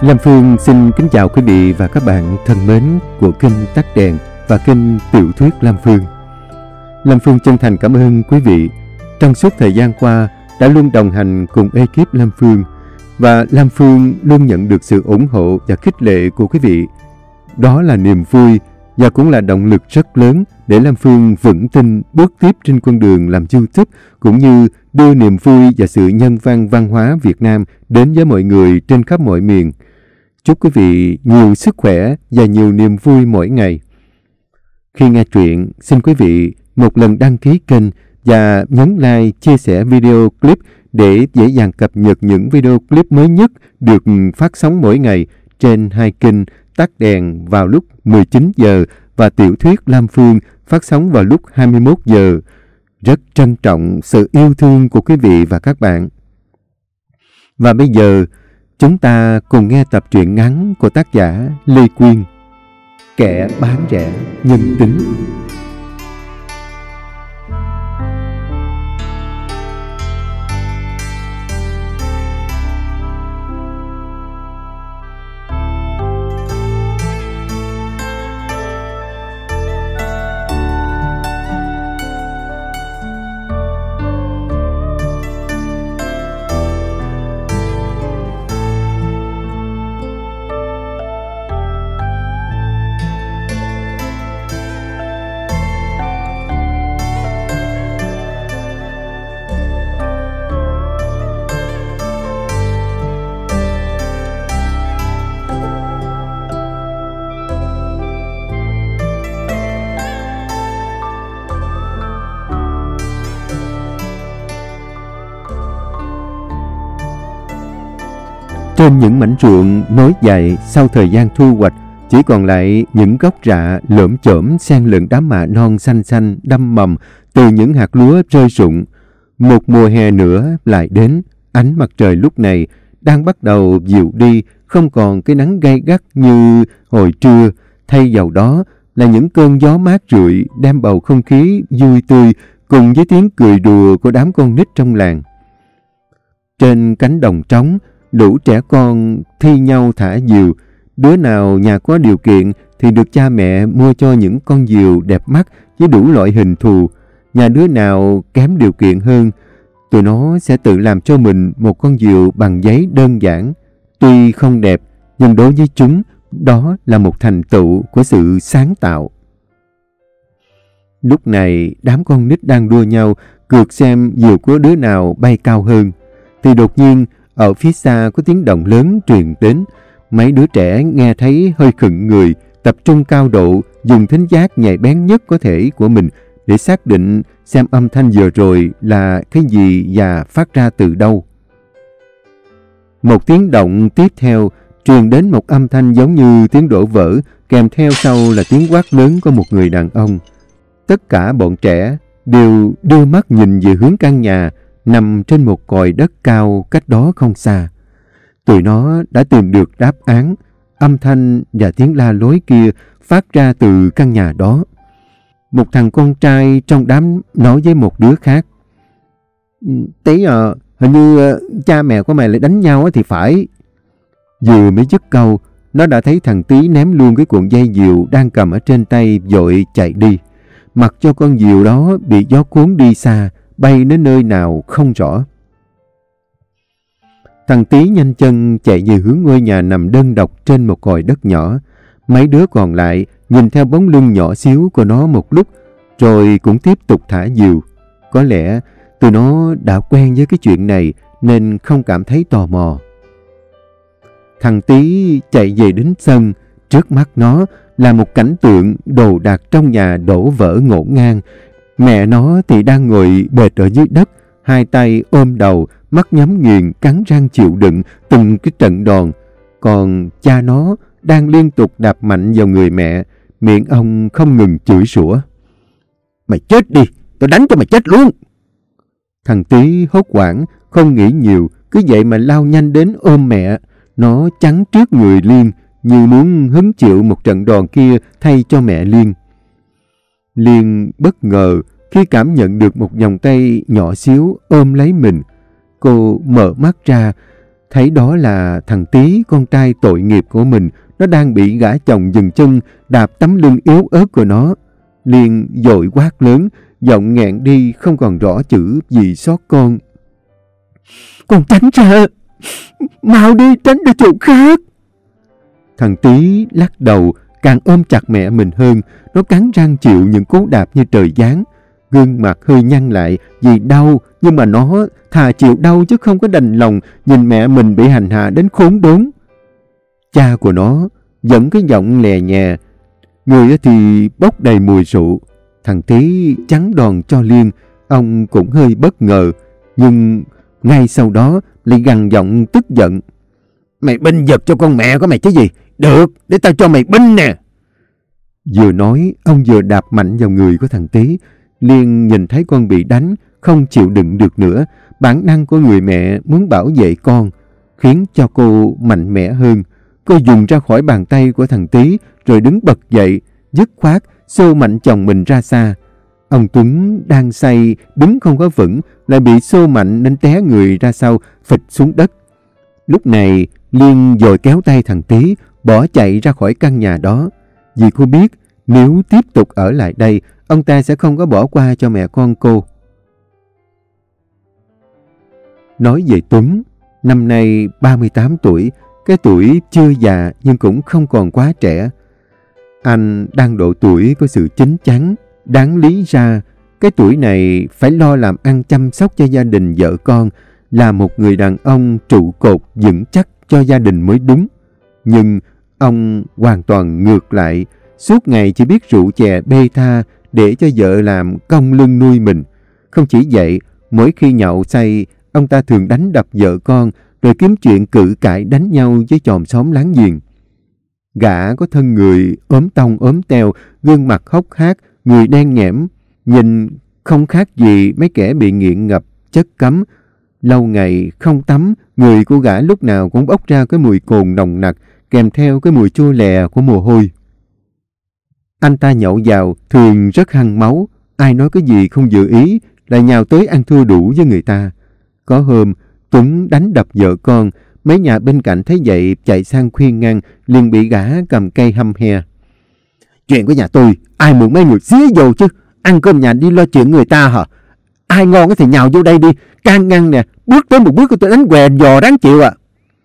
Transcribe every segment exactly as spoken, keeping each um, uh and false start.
Lâm Phương xin kính chào quý vị và các bạn thân mến của kênh Tắt Đèn và kênh Tiểu thuyết Lâm Phương. Lâm Phương chân thành cảm ơn quý vị trong suốt thời gian qua đã luôn đồng hành cùng ekip Lâm Phương, và Lâm Phương luôn nhận được sự ủng hộ và khích lệ của quý vị. Đó là niềm vui và cũng là động lực rất lớn để Lâm Phương vững tin bước tiếp trên con đường làm YouTube, cũng như đưa niềm vui và sự nhân văn văn hóa Việt Nam đến với mọi người trên khắp mọi miền. Chúc quý vị nhiều sức khỏe và nhiều niềm vui mỗi ngày. Khi nghe truyện, xin quý vị một lần đăng ký kênh và nhấn like, chia sẻ video clip để dễ dàng cập nhật những video clip mới nhất được phát sóng mỗi ngày trên hai kênh Tắt Đèn vào lúc mười chín giờ và Tiểu thuyết Lâm Phương phát sóng vào lúc hai mươi mốt giờ. Rất trân trọng sự yêu thương của quý vị và các bạn. Và bây giờ, chúng ta cùng nghe tập truyện ngắn của tác giả Lê Quyên, Kẻ bán rẻ nhân tính. Trên những mảnh ruộng nối dài sau thời gian thu hoạch, chỉ còn lại những gốc rạ lởm chởm xen lẫn đám mạ non xanh xanh đâm mầm từ những hạt lúa rơi rụng. Một mùa hè nữa lại đến, ánh mặt trời lúc này đang bắt đầu dịu đi, không còn cái nắng gay gắt như hồi trưa. Thay vào đó là những cơn gió mát rượi đem bầu không khí vui tươi cùng với tiếng cười đùa của đám con nít trong làng. Trên cánh đồng trống, lũ trẻ con thi nhau thả diều. Đứa nào nhà có điều kiện thì được cha mẹ mua cho những con diều đẹp mắt với đủ loại hình thù. Nhà đứa nào kém điều kiện hơn, tụi nó sẽ tự làm cho mình một con diều bằng giấy đơn giản. Tuy không đẹp, nhưng đối với chúng, đó là một thành tựu của sự sáng tạo. Lúc này, đám con nít đang đua nhau cược xem diều của đứa nào bay cao hơn. Thì đột nhiên, ở phía xa có tiếng động lớn truyền đến. Mấy đứa trẻ nghe thấy hơi khựng người, tập trung cao độ, dùng thính giác nhạy bén nhất có thể của mình để xác định xem âm thanh vừa rồi là cái gì và phát ra từ đâu. Một tiếng động tiếp theo truyền đến một âm thanh giống như tiếng đổ vỡ, kèm theo sau là tiếng quát lớn của một người đàn ông. Tất cả bọn trẻ đều đưa mắt nhìn về hướng căn nhà nằm trên một còi đất cao cách đó không xa. Tụi nó đã tìm được đáp án. Âm thanh và tiếng la lối kia phát ra từ căn nhà đó. Một thằng con trai trong đám nói với một đứa khác: "Tí à, hình như cha mẹ của mày lại đánh nhau thì phải." Vừa mới dứt câu, nó đã thấy thằng Tí ném luôn cái cuộn dây diều đang cầm ở trên tay, vội chạy đi, mặc cho con diều đó bị gió cuốn đi xa, bay đến nơi nào không rõ. Thằng Tí nhanh chân chạy về hướng ngôi nhà nằm đơn độc trên một còi đất nhỏ. Mấy đứa còn lại nhìn theo bóng lưng nhỏ xíu của nó một lúc, rồi cũng tiếp tục thả diều. Có lẽ tụi nó đã quen với cái chuyện này nên không cảm thấy tò mò. Thằng Tí chạy về đến sân. Trước mắt nó là một cảnh tượng đồ đạc trong nhà đổ vỡ ngổn ngang. Mẹ nó thì đang ngồi bệt ở dưới đất, hai tay ôm đầu, mắt nhắm nghiền, cắn răng chịu đựng từng cái trận đòn. Còn cha nó đang liên tục đạp mạnh vào người mẹ, miệng ông không ngừng chửi rủa: "Mày chết đi, tao đánh cho mày chết luôn." Thằng Tí hốt hoảng, không nghĩ nhiều, cứ vậy mà lao nhanh đến ôm mẹ. Nó chắn trước người Liên, như muốn hứng chịu một trận đòn kia thay cho mẹ Liên. Liên bất ngờ khi cảm nhận được một vòng tay nhỏ xíu ôm lấy mình. Cô mở mắt ra, Thấy đó là thằng Tí, con trai tội nghiệp của mình, nó đang bị gã chồng dừng chân đạp tấm lưng yếu ớt của nó. Liền dội quát lớn, giọng nghẹn đi không còn rõ chữ gì xót con. Con tránh ra, mau đi, tránh ra chỗ khác. Thằng Tí lắc đầu, càng ôm chặt mẹ mình hơn. Nó cắn răng chịu những cú đạp như trời giáng. Gương mặt hơi nhăn lại vì đau, nhưng mà nó thà chịu đau chứ không có đành lòng nhìn mẹ mình bị hành hạ đến khốn đốn. Cha của nó vẫn cái giọng lè nhè, người thì bốc đầy mùi rượu. Thằng Tí trắng đòn cho Liên, ông cũng hơi bất ngờ, nhưng ngay sau đó lại gằn giọng tức giận. Mày binh giật cho con mẹ của mày chứ gì? Được, để tao cho mày binh nè. Vừa nói, ông vừa đạp mạnh vào người của thằng Tí. Liên nhìn thấy con bị đánh, không chịu đựng được nữa. Bản năng của người mẹ muốn bảo vệ con, khiến cho cô mạnh mẽ hơn. Cô dùng ra khỏi bàn tay của thằng Tí, rồi đứng bật dậy, dứt khoát, xô mạnh chồng mình ra xa. Ông Tuấn đang say, đứng không có vững, lại bị xô mạnh nên té người ra sau, phịch xuống đất. Lúc này, Liên vội kéo tay thằng Tí, bỏ chạy ra khỏi căn nhà đó. Vì cô biết, nếu tiếp tục ở lại đây, ông ta sẽ không có bỏ qua cho mẹ con cô. Nói về Tuấn, năm nay ba mươi tám tuổi, cái tuổi chưa già nhưng cũng không còn quá trẻ. Anh đang độ tuổi có sự chín chắn, đáng lý ra cái tuổi này phải lo làm ăn chăm sóc cho gia đình vợ con, là một người đàn ông trụ cột vững chắc cho gia đình mới đúng. Nhưng ông hoàn toàn ngược lại, suốt ngày chỉ biết rượu chè bê tha để cho vợ làm cong lưng nuôi mình. Không chỉ vậy, mỗi khi nhậu say, ông ta thường đánh đập vợ con, rồi kiếm chuyện cự cãi đánh nhau với chòm xóm láng giềng. Gã có thân người ốm tông ốm teo, gương mặt hốc hác, người đen nhẽm, nhìn không khác gì mấy kẻ bị nghiện ngập chất cấm. Lâu ngày không tắm, người của gã lúc nào cũng bốc ra cái mùi cồn nồng nặc, kèm theo cái mùi chua lè của mồ hôi. Anh ta nhậu vào thường rất hăng máu, ai nói cái gì không dự ý lại nhào tới ăn thua đủ với người ta. Có hôm Tuấn đánh đập vợ con, mấy nhà bên cạnh thấy vậy chạy sang khuyên ngăn, liền bị gã cầm cây hăm he. Chuyện của nhà tôi, ai muốn mấy người xía vô chứ, ăn cơm nhà đi lo chuyện người ta hả? Ai ngon thì nhào vô đây đi, can ngăn nè, bước tới một bước của tôi đánh què giò đáng chịu à.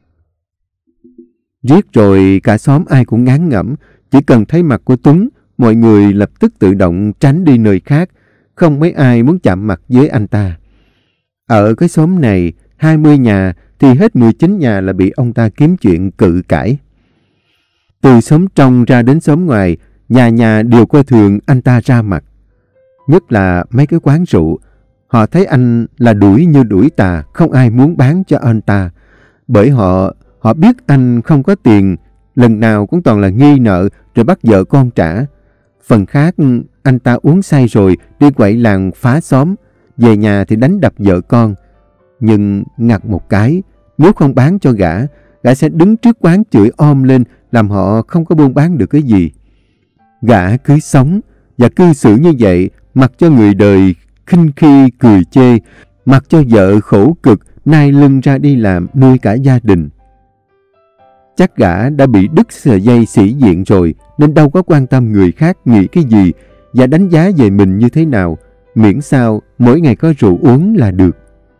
Riết rồi cả xóm ai cũng ngán ngẩm, chỉ cần thấy mặt của Tuấn, mọi người lập tức tự động tránh đi nơi khác, không mấy ai muốn chạm mặt với anh ta. Ở cái xóm này, hai mươi nhà thì hết mười chín nhà là bị ông ta kiếm chuyện cự cãi. Từ xóm trong ra đến xóm ngoài, nhà nhà đều coi thường anh ta ra mặt. Nhất là mấy cái quán rượu, họ thấy anh là đuổi như đuổi tà, không ai muốn bán cho anh ta. Bởi họ, họ biết anh không có tiền, lần nào cũng toàn là nghi nợ rồi bắt vợ con trả. Phần khác, anh ta uống say rồi đi quậy làng phá xóm, về nhà thì đánh đập vợ con. Nhưng ngặt một cái, nếu không bán cho gã, gã sẽ đứng trước quán chửi om lên, làm họ không có buôn bán được cái gì. Gã cứ sống và cư xử như vậy, mặc cho người đời khinh khi cười chê, mặc cho vợ khổ cực nai lưng ra đi làm nuôi cả gia đình. Chắc gã đã bị đứt sợi dây sĩ diện rồi, nên đâu có quan tâm người khác nghĩ cái gì và đánh giá về mình như thế nào, miễn sao mỗi ngày có rượu uống là được.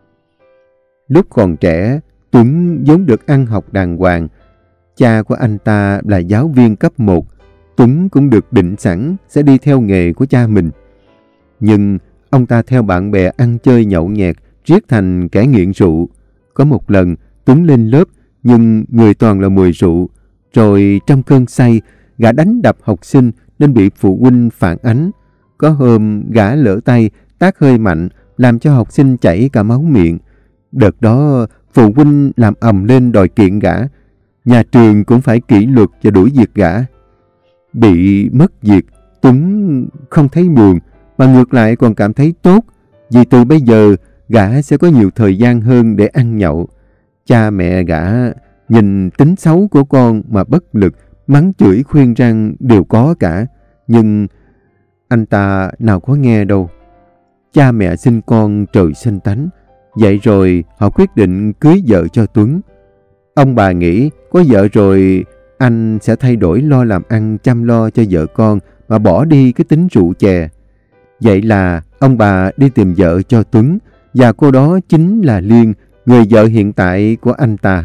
Lúc còn trẻ, Tuấn vốn được ăn học đàng hoàng. Cha của anh ta là giáo viên cấp một, Tuấn cũng được định sẵn sẽ đi theo nghề của cha mình. Nhưng ông ta theo bạn bè ăn chơi nhậu nhẹt, riết thành kẻ nghiện rượu. Có một lần, Tuấn lên lớp, nhưng người toàn là mùi rượu. Rồi trong cơn say, gã đánh đập học sinh nên bị phụ huynh phản ánh. Có hôm gã lỡ tay, tát hơi mạnh, làm cho học sinh chảy cả máu miệng. Đợt đó, phụ huynh làm ầm lên đòi kiện gã. Nhà trường cũng phải kỷ luật và đuổi việc gã. Bị mất việc, Tuấn không thấy buồn, mà ngược lại còn cảm thấy tốt, vì từ bây giờ gã sẽ có nhiều thời gian hơn để ăn nhậu. Cha mẹ gã nhìn tính xấu của con mà bất lực, mắng chửi khuyên răn đều có cả, nhưng anh ta nào có nghe đâu. Cha mẹ sinh con trời sinh tánh, vậy rồi họ quyết định cưới vợ cho Tuấn. Ông bà nghĩ có vợ rồi anh sẽ thay đổi lo làm ăn chăm lo cho vợ con mà bỏ đi cái tính rượu chè. Vậy là ông bà đi tìm vợ cho Tuấn, và cô đó chính là Liên, người vợ hiện tại của anh ta.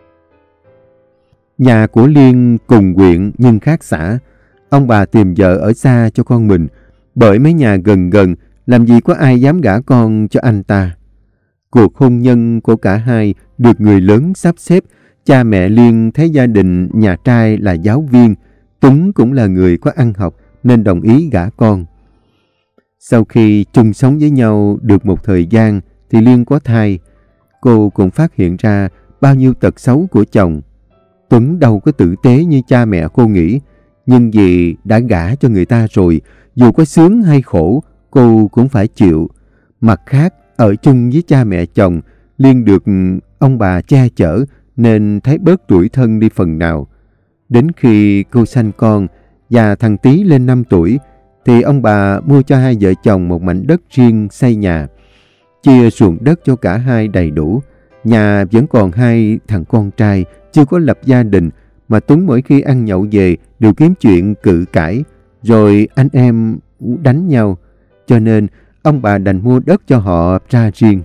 Nhà của Liên cùng huyện nhưng khác xã. Ông bà tìm vợ ở xa cho con mình, bởi mấy nhà gần gần làm gì có ai dám gả con cho anh ta. Cuộc hôn nhân của cả hai được người lớn sắp xếp. Cha mẹ Liên thấy gia đình nhà trai là giáo viên, Tuấn cũng là người có ăn học nên đồng ý gả con. Sau khi chung sống với nhau được một thời gian thì Liên có thai. Cô cũng phát hiện ra bao nhiêu tật xấu của chồng. Tuấn đâu có tử tế như cha mẹ cô nghĩ, nhưng vì đã gả cho người ta rồi, dù có sướng hay khổ, cô cũng phải chịu. Mặt khác, ở chung với cha mẹ chồng, Liên được ông bà che chở nên thấy bớt tủi thân đi phần nào. Đến khi cô sanh con và thằng Tý lên năm tuổi, thì ông bà mua cho hai vợ chồng một mảnh đất riêng xây nhà. Chia ruộng đất cho cả hai đầy đủ. Nhà vẫn còn hai thằng con trai chưa có lập gia đình, mà Tuấn mỗi khi ăn nhậu về đều kiếm chuyện cự cãi, rồi anh em đánh nhau. Cho nên ông bà đành mua đất cho họ ra riêng.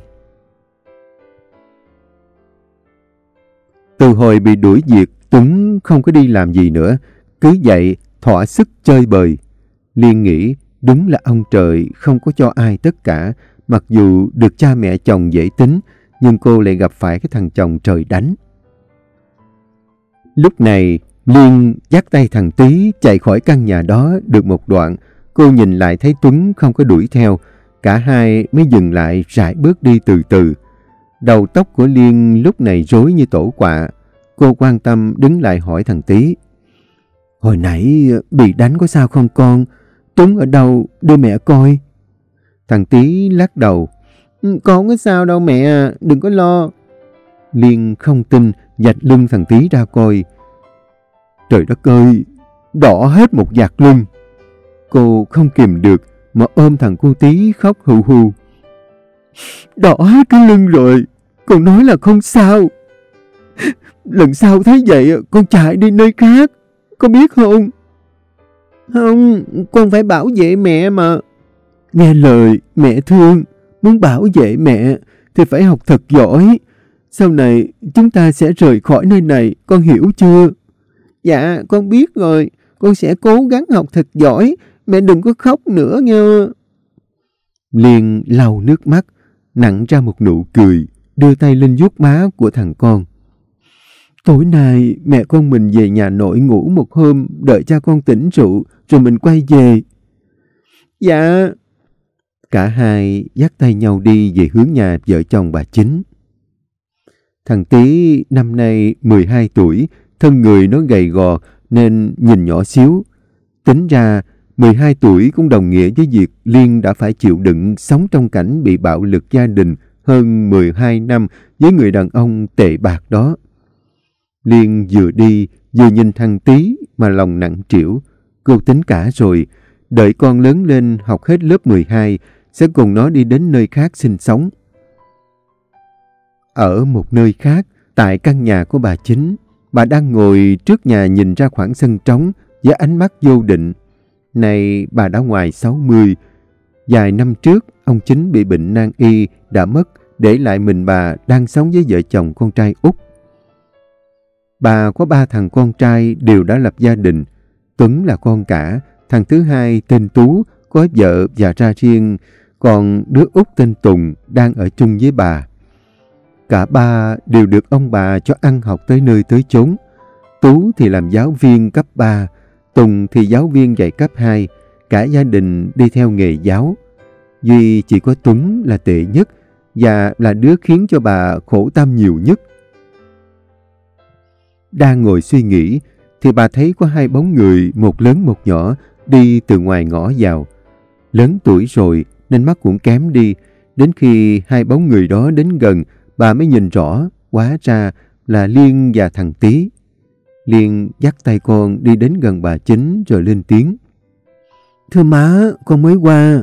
Từ hồi bị đuổi việc, Tuấn không có đi làm gì nữa, cứ vậy thỏa sức chơi bời. Liên nghĩ đúng là ông trời không có cho ai tất cả. Mặc dù được cha mẹ chồng dễ tính, nhưng cô lại gặp phải cái thằng chồng trời đánh. Lúc này Liên dắt tay thằng Tý chạy khỏi căn nhà đó được một đoạn. Cô nhìn lại thấy Tuấn không có đuổi theo. Cả hai mới dừng lại rải bước đi từ từ. Đầu tóc của Liên lúc này rối như tổ quạ. Cô quan tâm đứng lại hỏi thằng Tý: "Hồi nãy bị đánh có sao không con? Tuấn ở đâu, đưa mẹ coi." Thằng Tý lắc đầu: "Con không có sao đâu mẹ, đừng có lo." Liên không tin, vạch lưng thằng Tý ra coi. Trời đất ơi, đỏ hết một vạt lưng. Cô không kìm được mà ôm thằng cô Tý khóc hù hù. "Đỏ hết cái lưng rồi, con nói là không sao. Lần sau thấy vậy con chạy đi nơi khác, con biết không?" "Không, con phải bảo vệ mẹ mà." "Nghe lời mẹ thương, muốn bảo vệ mẹ thì phải học thật giỏi. Sau này chúng ta sẽ rời khỏi nơi này, con hiểu chưa?" "Dạ, con biết rồi, con sẽ cố gắng học thật giỏi, mẹ đừng có khóc nữa nha." Liên lau nước mắt, nặn ra một nụ cười, đưa tay lên vuốt má của thằng con. "Tối nay mẹ con mình về nhà nội ngủ một hôm, đợi cha con tỉnh rượu, rồi mình quay về." "Dạ." Cả hai dắt tay nhau đi về hướng nhà vợ chồng bà Chính. Thằng Tý năm nay mười hai tuổi, thân người nó gầy gò nên nhìn nhỏ xíu. Tính ra mười hai tuổi cũng đồng nghĩa với việc Liên đã phải chịu đựng sống trong cảnh bị bạo lực gia đình hơn mười hai năm với người đàn ông tệ bạc đó. Liên vừa đi vừa nhìn thằng Tý mà lòng nặng trĩu. Cô tính cả rồi, đợi con lớn lên học hết lớp mười hai sẽ cùng nó đi đến nơi khác sinh sống. Ở một nơi khác, tại căn nhà của bà Chính, bà đang ngồi trước nhà nhìn ra khoảng sân trống với ánh mắt vô định. Này bà đã ngoài sáu mươi. Vài năm trước, ông Chính bị bệnh nan y đã mất, để lại mình bà đang sống với vợ chồng con trai út. Bà có ba thằng con trai đều đã lập gia đình. Tuấn là con cả, thằng thứ hai tên Tú có vợ và ra riêng, còn đứa út tên Tùng đang ở chung với bà. Cả ba đều được ông bà cho ăn học tới nơi tới chốn. Tú thì làm giáo viên cấp ba, Tùng thì giáo viên dạy cấp hai, cả gia đình đi theo nghề giáo. Duy chỉ có Tuấn là tệ nhất và là đứa khiến cho bà khổ tâm nhiều nhất. Đang ngồi suy nghĩ thì bà thấy có hai bóng người, một lớn một nhỏ, đi từ ngoài ngõ vào. Lớn tuổi rồi nên mắt cũng kém đi. Đến khi hai bóng người đó đến gần, bà mới nhìn rõ, hóa ra là Liên và thằng Tý. Liên dắt tay con đi đến gần bà Chính rồi lên tiếng: "Thưa má, con mới qua."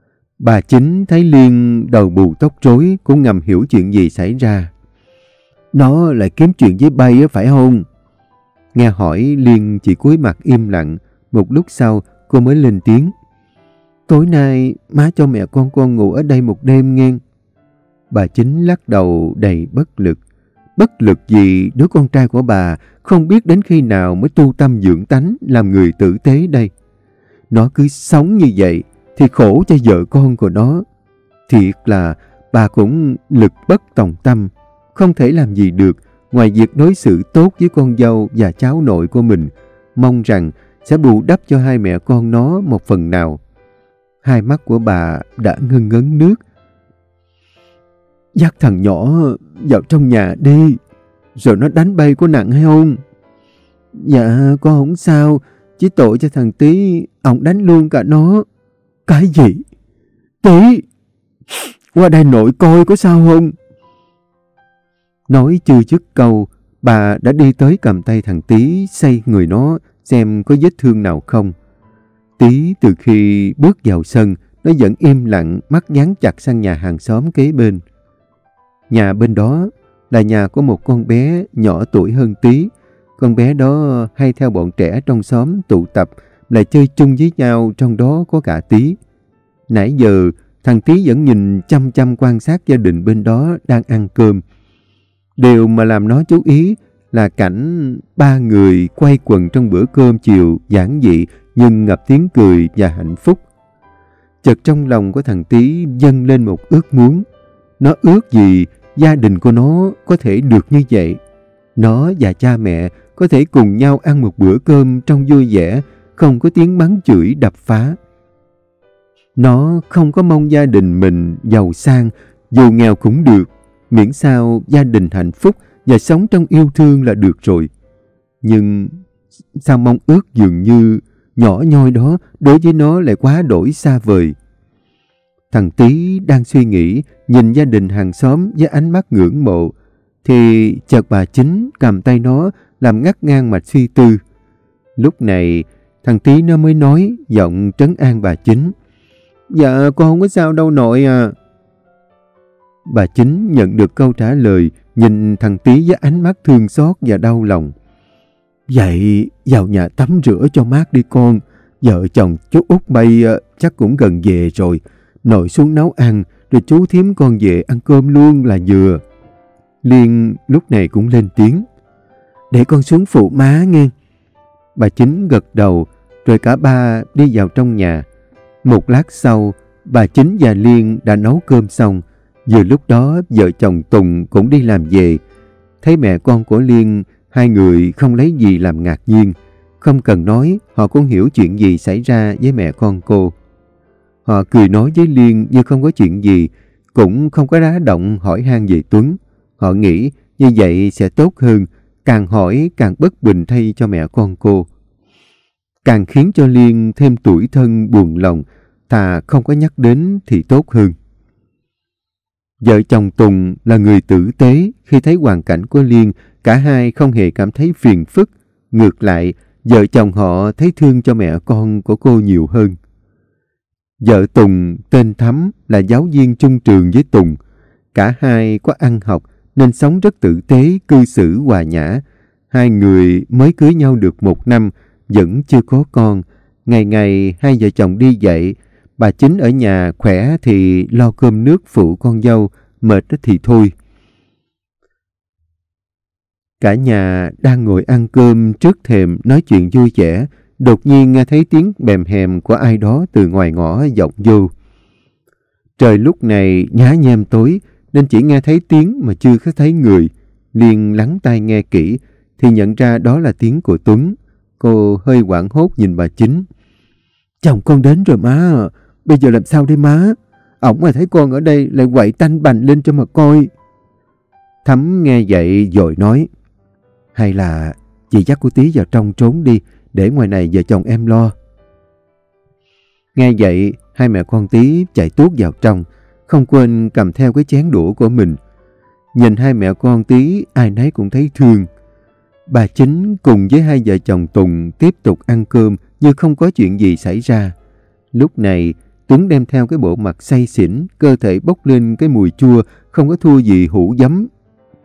Bà Chính thấy Liên đầu bù tóc rối cũng ngầm hiểu chuyện gì xảy ra. Nó lại kiếm chuyện với bay á phải không? Nghe hỏi Liên chỉ cúi mặt im lặng. Một lúc sau cô mới lên tiếng. Tối nay má cho mẹ con con ngủ ở đây một đêm nghe. Bà Chính lắc đầu đầy bất lực. Bất lực vì đứa con trai của bà không biết đến khi nào mới tu tâm dưỡng tánh làm người tử tế đây. Nó cứ sống như vậy thì khổ cho vợ con của nó. Thiệt là bà cũng lực bất tòng tâm, không thể làm gì được ngoài việc đối xử tốt với con dâu và cháu nội của mình, mong rằng sẽ bù đắp cho hai mẹ con nó một phần nào. Hai mắt của bà đã ngân ngấn nước. Dắt thằng nhỏ vào trong nhà đi, rồi nó đánh bay có nặng hay không? Dạ con không sao, chỉ tội cho thằng Tí, ông đánh luôn cả nó. Cái gì? Tí, qua đây nội coi có sao không? Nói chưa dứt câu, bà đã đi tới cầm tay thằng Tí, xây người nó xem có vết thương nào không. Tí từ khi bước vào sân, nó vẫn im lặng, mắt dán chặt sang nhà hàng xóm kế bên. Nhà bên đó là nhà của một con bé nhỏ tuổi hơn Tí. Con bé đó hay theo bọn trẻ trong xóm tụ tập, lại chơi chung với nhau, trong đó có cả Tí. Nãy giờ thằng Tí vẫn nhìn chăm chăm quan sát gia đình bên đó đang ăn cơm. Điều mà làm nó chú ý là cảnh ba người quay quần trong bữa cơm chiều giản dị nhưng ngập tiếng cười và hạnh phúc. Chợt trong lòng của thằng Tí dâng lên một ước muốn. Nó ước gì gia đình của nó có thể được như vậy. Nó và cha mẹ có thể cùng nhau ăn một bữa cơm trong vui vẻ, không có tiếng mắng chửi đập phá. Nó không có mong gia đình mình giàu sang, dù nghèo cũng được, miễn sao gia đình hạnh phúc và sống trong yêu thương là được rồi. Nhưng sao mong ước dường như nhỏ nhoi đó đối với nó lại quá đổi xa vời. Thằng Tí đang suy nghĩ, nhìn gia đình hàng xóm với ánh mắt ngưỡng mộ, thì chợt bà Chính cầm tay nó làm ngắt ngang mạch suy tư. Lúc này thằng Tí nó mới nói, giọng trấn an bà Chính. Dạ con không có sao đâu nội à. Bà Chính nhận được câu trả lời, nhìn thằng Tí với ánh mắt thương xót và đau lòng. Vậy vào nhà tắm rửa cho mát đi con. Vợ chồng chú Út Bay chắc cũng gần về rồi. Nội xuống nấu ăn, rồi chú thím con về ăn cơm luôn là vừa. Liên lúc này cũng lên tiếng. Để con xuống phụ má nghe. Bà Chính gật đầu, rồi cả ba đi vào trong nhà. Một lát sau, bà Chính và Liên đã nấu cơm xong. Vừa lúc đó vợ chồng Tùng cũng đi làm về. Thấy mẹ con của Liên, hai người không lấy gì làm ngạc nhiên. Không cần nói, họ cũng hiểu chuyện gì xảy ra với mẹ con cô. Họ cười nói với Liên như không có chuyện gì, cũng không có đá động hỏi han về Tuấn. Họ nghĩ như vậy sẽ tốt hơn, càng hỏi càng bất bình thay cho mẹ con cô. Càng khiến cho Liên thêm tủi thân buồn lòng, thà không có nhắc đến thì tốt hơn. Vợ chồng Tùng là người tử tế, khi thấy hoàn cảnh của Liên, cả hai không hề cảm thấy phiền phức. Ngược lại, vợ chồng họ thấy thương cho mẹ con của cô nhiều hơn. Vợ Tùng tên Thắm là giáo viên chung trường với Tùng. Cả hai có ăn học nên sống rất tử tế, cư xử hòa nhã. Hai người mới cưới nhau được một năm, vẫn chưa có con. Ngày ngày hai vợ chồng đi dạy. Bà Chính ở nhà khỏe thì lo cơm nước phụ con dâu, mệt thì thôi. Cả nhà đang ngồi ăn cơm trước thềm nói chuyện vui vẻ. Đột nhiên nghe thấy tiếng bèm hèm của ai đó từ ngoài ngõ vọng vô. Trời lúc này nhá nhem tối nên chỉ nghe thấy tiếng mà chưa có thấy người. Liên lắng tai nghe kỹ thì nhận ra đó là tiếng của Tuấn. Cô hơi hoảng hốt nhìn bà Chính. Chồng con đến rồi má, bây giờ làm sao đây má? Ổng mà thấy con ở đây lại quậy tanh bành lên cho mà coi. Thắm nghe vậy rồi nói. Hay là chị dắt cô Tí vào trong trốn đi, để ngoài này vợ chồng em lo. Nghe vậy, hai mẹ con Tí chạy tuốt vào trong, không quên cầm theo cái chén đũa của mình. Nhìn hai mẹ con Tí, ai nấy cũng thấy thương. Bà Chính cùng với hai vợ chồng Tùng tiếp tục ăn cơm như không có chuyện gì xảy ra. Lúc này, Tuấn đem theo cái bộ mặt say xỉn, cơ thể bốc lên cái mùi chua, không có thua gì hũ giấm.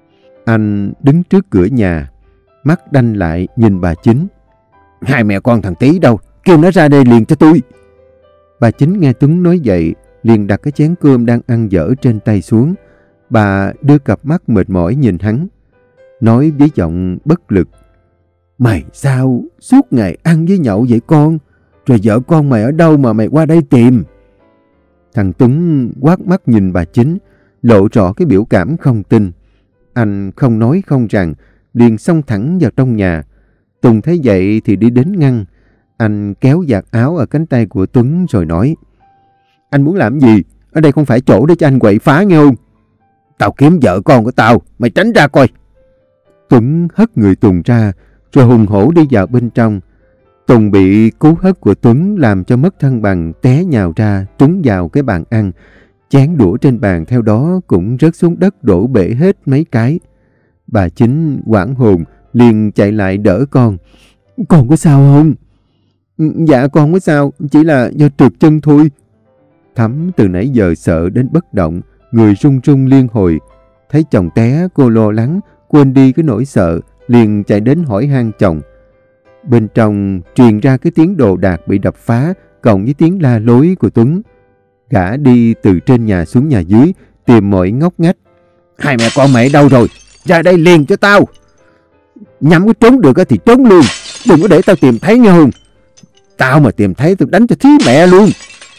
Anh đứng trước cửa nhà, mắt đanh lại nhìn bà Chính. Hai mẹ con thằng Tí đâu? Kêu nó ra đây liền cho tôi. Bà Chính nghe Tuấn nói vậy, liền đặt cái chén cơm đang ăn dở trên tay xuống. Bà đưa cặp mắt mệt mỏi nhìn hắn, nói với giọng bất lực. Mày sao suốt ngày ăn với nhậu vậy con? Rồi vợ con mày ở đâu mà mày qua đây tìm? Thằng Tuấn quát mắt nhìn bà Chính, lộ rõ cái biểu cảm không tin. Anh không nói không rằng, liền xông thẳng vào trong nhà. Tùng thấy vậy thì đi đến ngăn. Anh kéo vạt áo ở cánh tay của Tuấn rồi nói. Anh muốn làm gì? Ở đây không phải chỗ để cho anh quậy phá nghe không? Tao kiếm vợ con của tao, mày tránh ra coi. Tuấn hất người Tùng ra, rồi hùng hổ đi vào bên trong. Tùng bị cú hất của Tuấn làm cho mất thăng bằng, té nhào ra, trúng vào cái bàn ăn. Chén đũa trên bàn theo đó cũng rớt xuống đất, đổ bể hết mấy cái. Bà Chính hoảng hồn, liền chạy lại đỡ con. Con có sao không? Dạ con có sao, chỉ là do trượt chân thôi. Thắm từ nãy giờ sợ đến bất động, người run run liên hồi. Thấy chồng té, cô lo lắng, quên đi cái nỗi sợ, liền chạy đến hỏi han chồng. Bên trong truyền ra cái tiếng đồ đạc bị đập phá, cộng với tiếng la lối của Tuấn. Gã đi từ trên nhà xuống nhà dưới, tìm mọi ngóc ngách. Hai mẹ con mày đâu rồi? Ra đây liền cho tao. Nhắm có trốn được thì trốn luôn, đừng có để tao tìm thấy nghe không? Tao mà tìm thấy tao đánh cho thí mẹ luôn.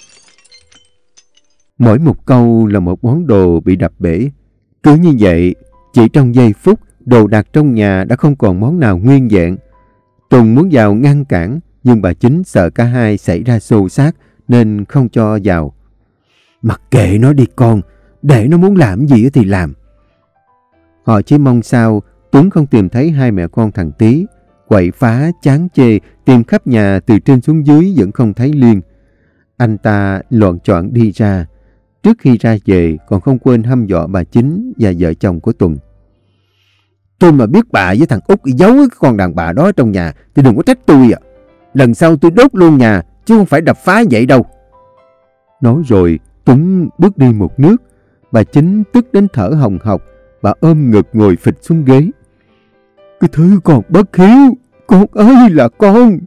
Mỗi một câu là một món đồ bị đập bể. Cứ như vậy, chỉ trong giây phút, đồ đạc trong nhà đã không còn món nào nguyên vẹn. Tùng muốn vào ngăn cản, nhưng bà Chính sợ cả hai xảy ra xô xát nên không cho vào. Mặc kệ nó đi con, để nó muốn làm gì thì làm. Họ chỉ mong sao Tuấn không tìm thấy hai mẹ con thằng Tí. Quậy phá, chán chê, tìm khắp nhà từ trên xuống dưới vẫn không thấy Liên. Anh ta loạn choạng đi ra. Trước khi ra về còn không quên hăm dọa bà Chính và vợ chồng của Tuần. Tôi mà biết bà với thằng Út giấu cái con đàn bà đó trong nhà thì đừng có trách tôi ạ. Lần sau tôi đốt luôn nhà chứ không phải đập phá vậy đâu. Nói rồi Tuấn bước đi một nước. Bà Chính tức đến thở hồng hộc. Bà ôm ngực ngồi phịch xuống ghế. Cái thứ còn bất hiếu, con ơi là con.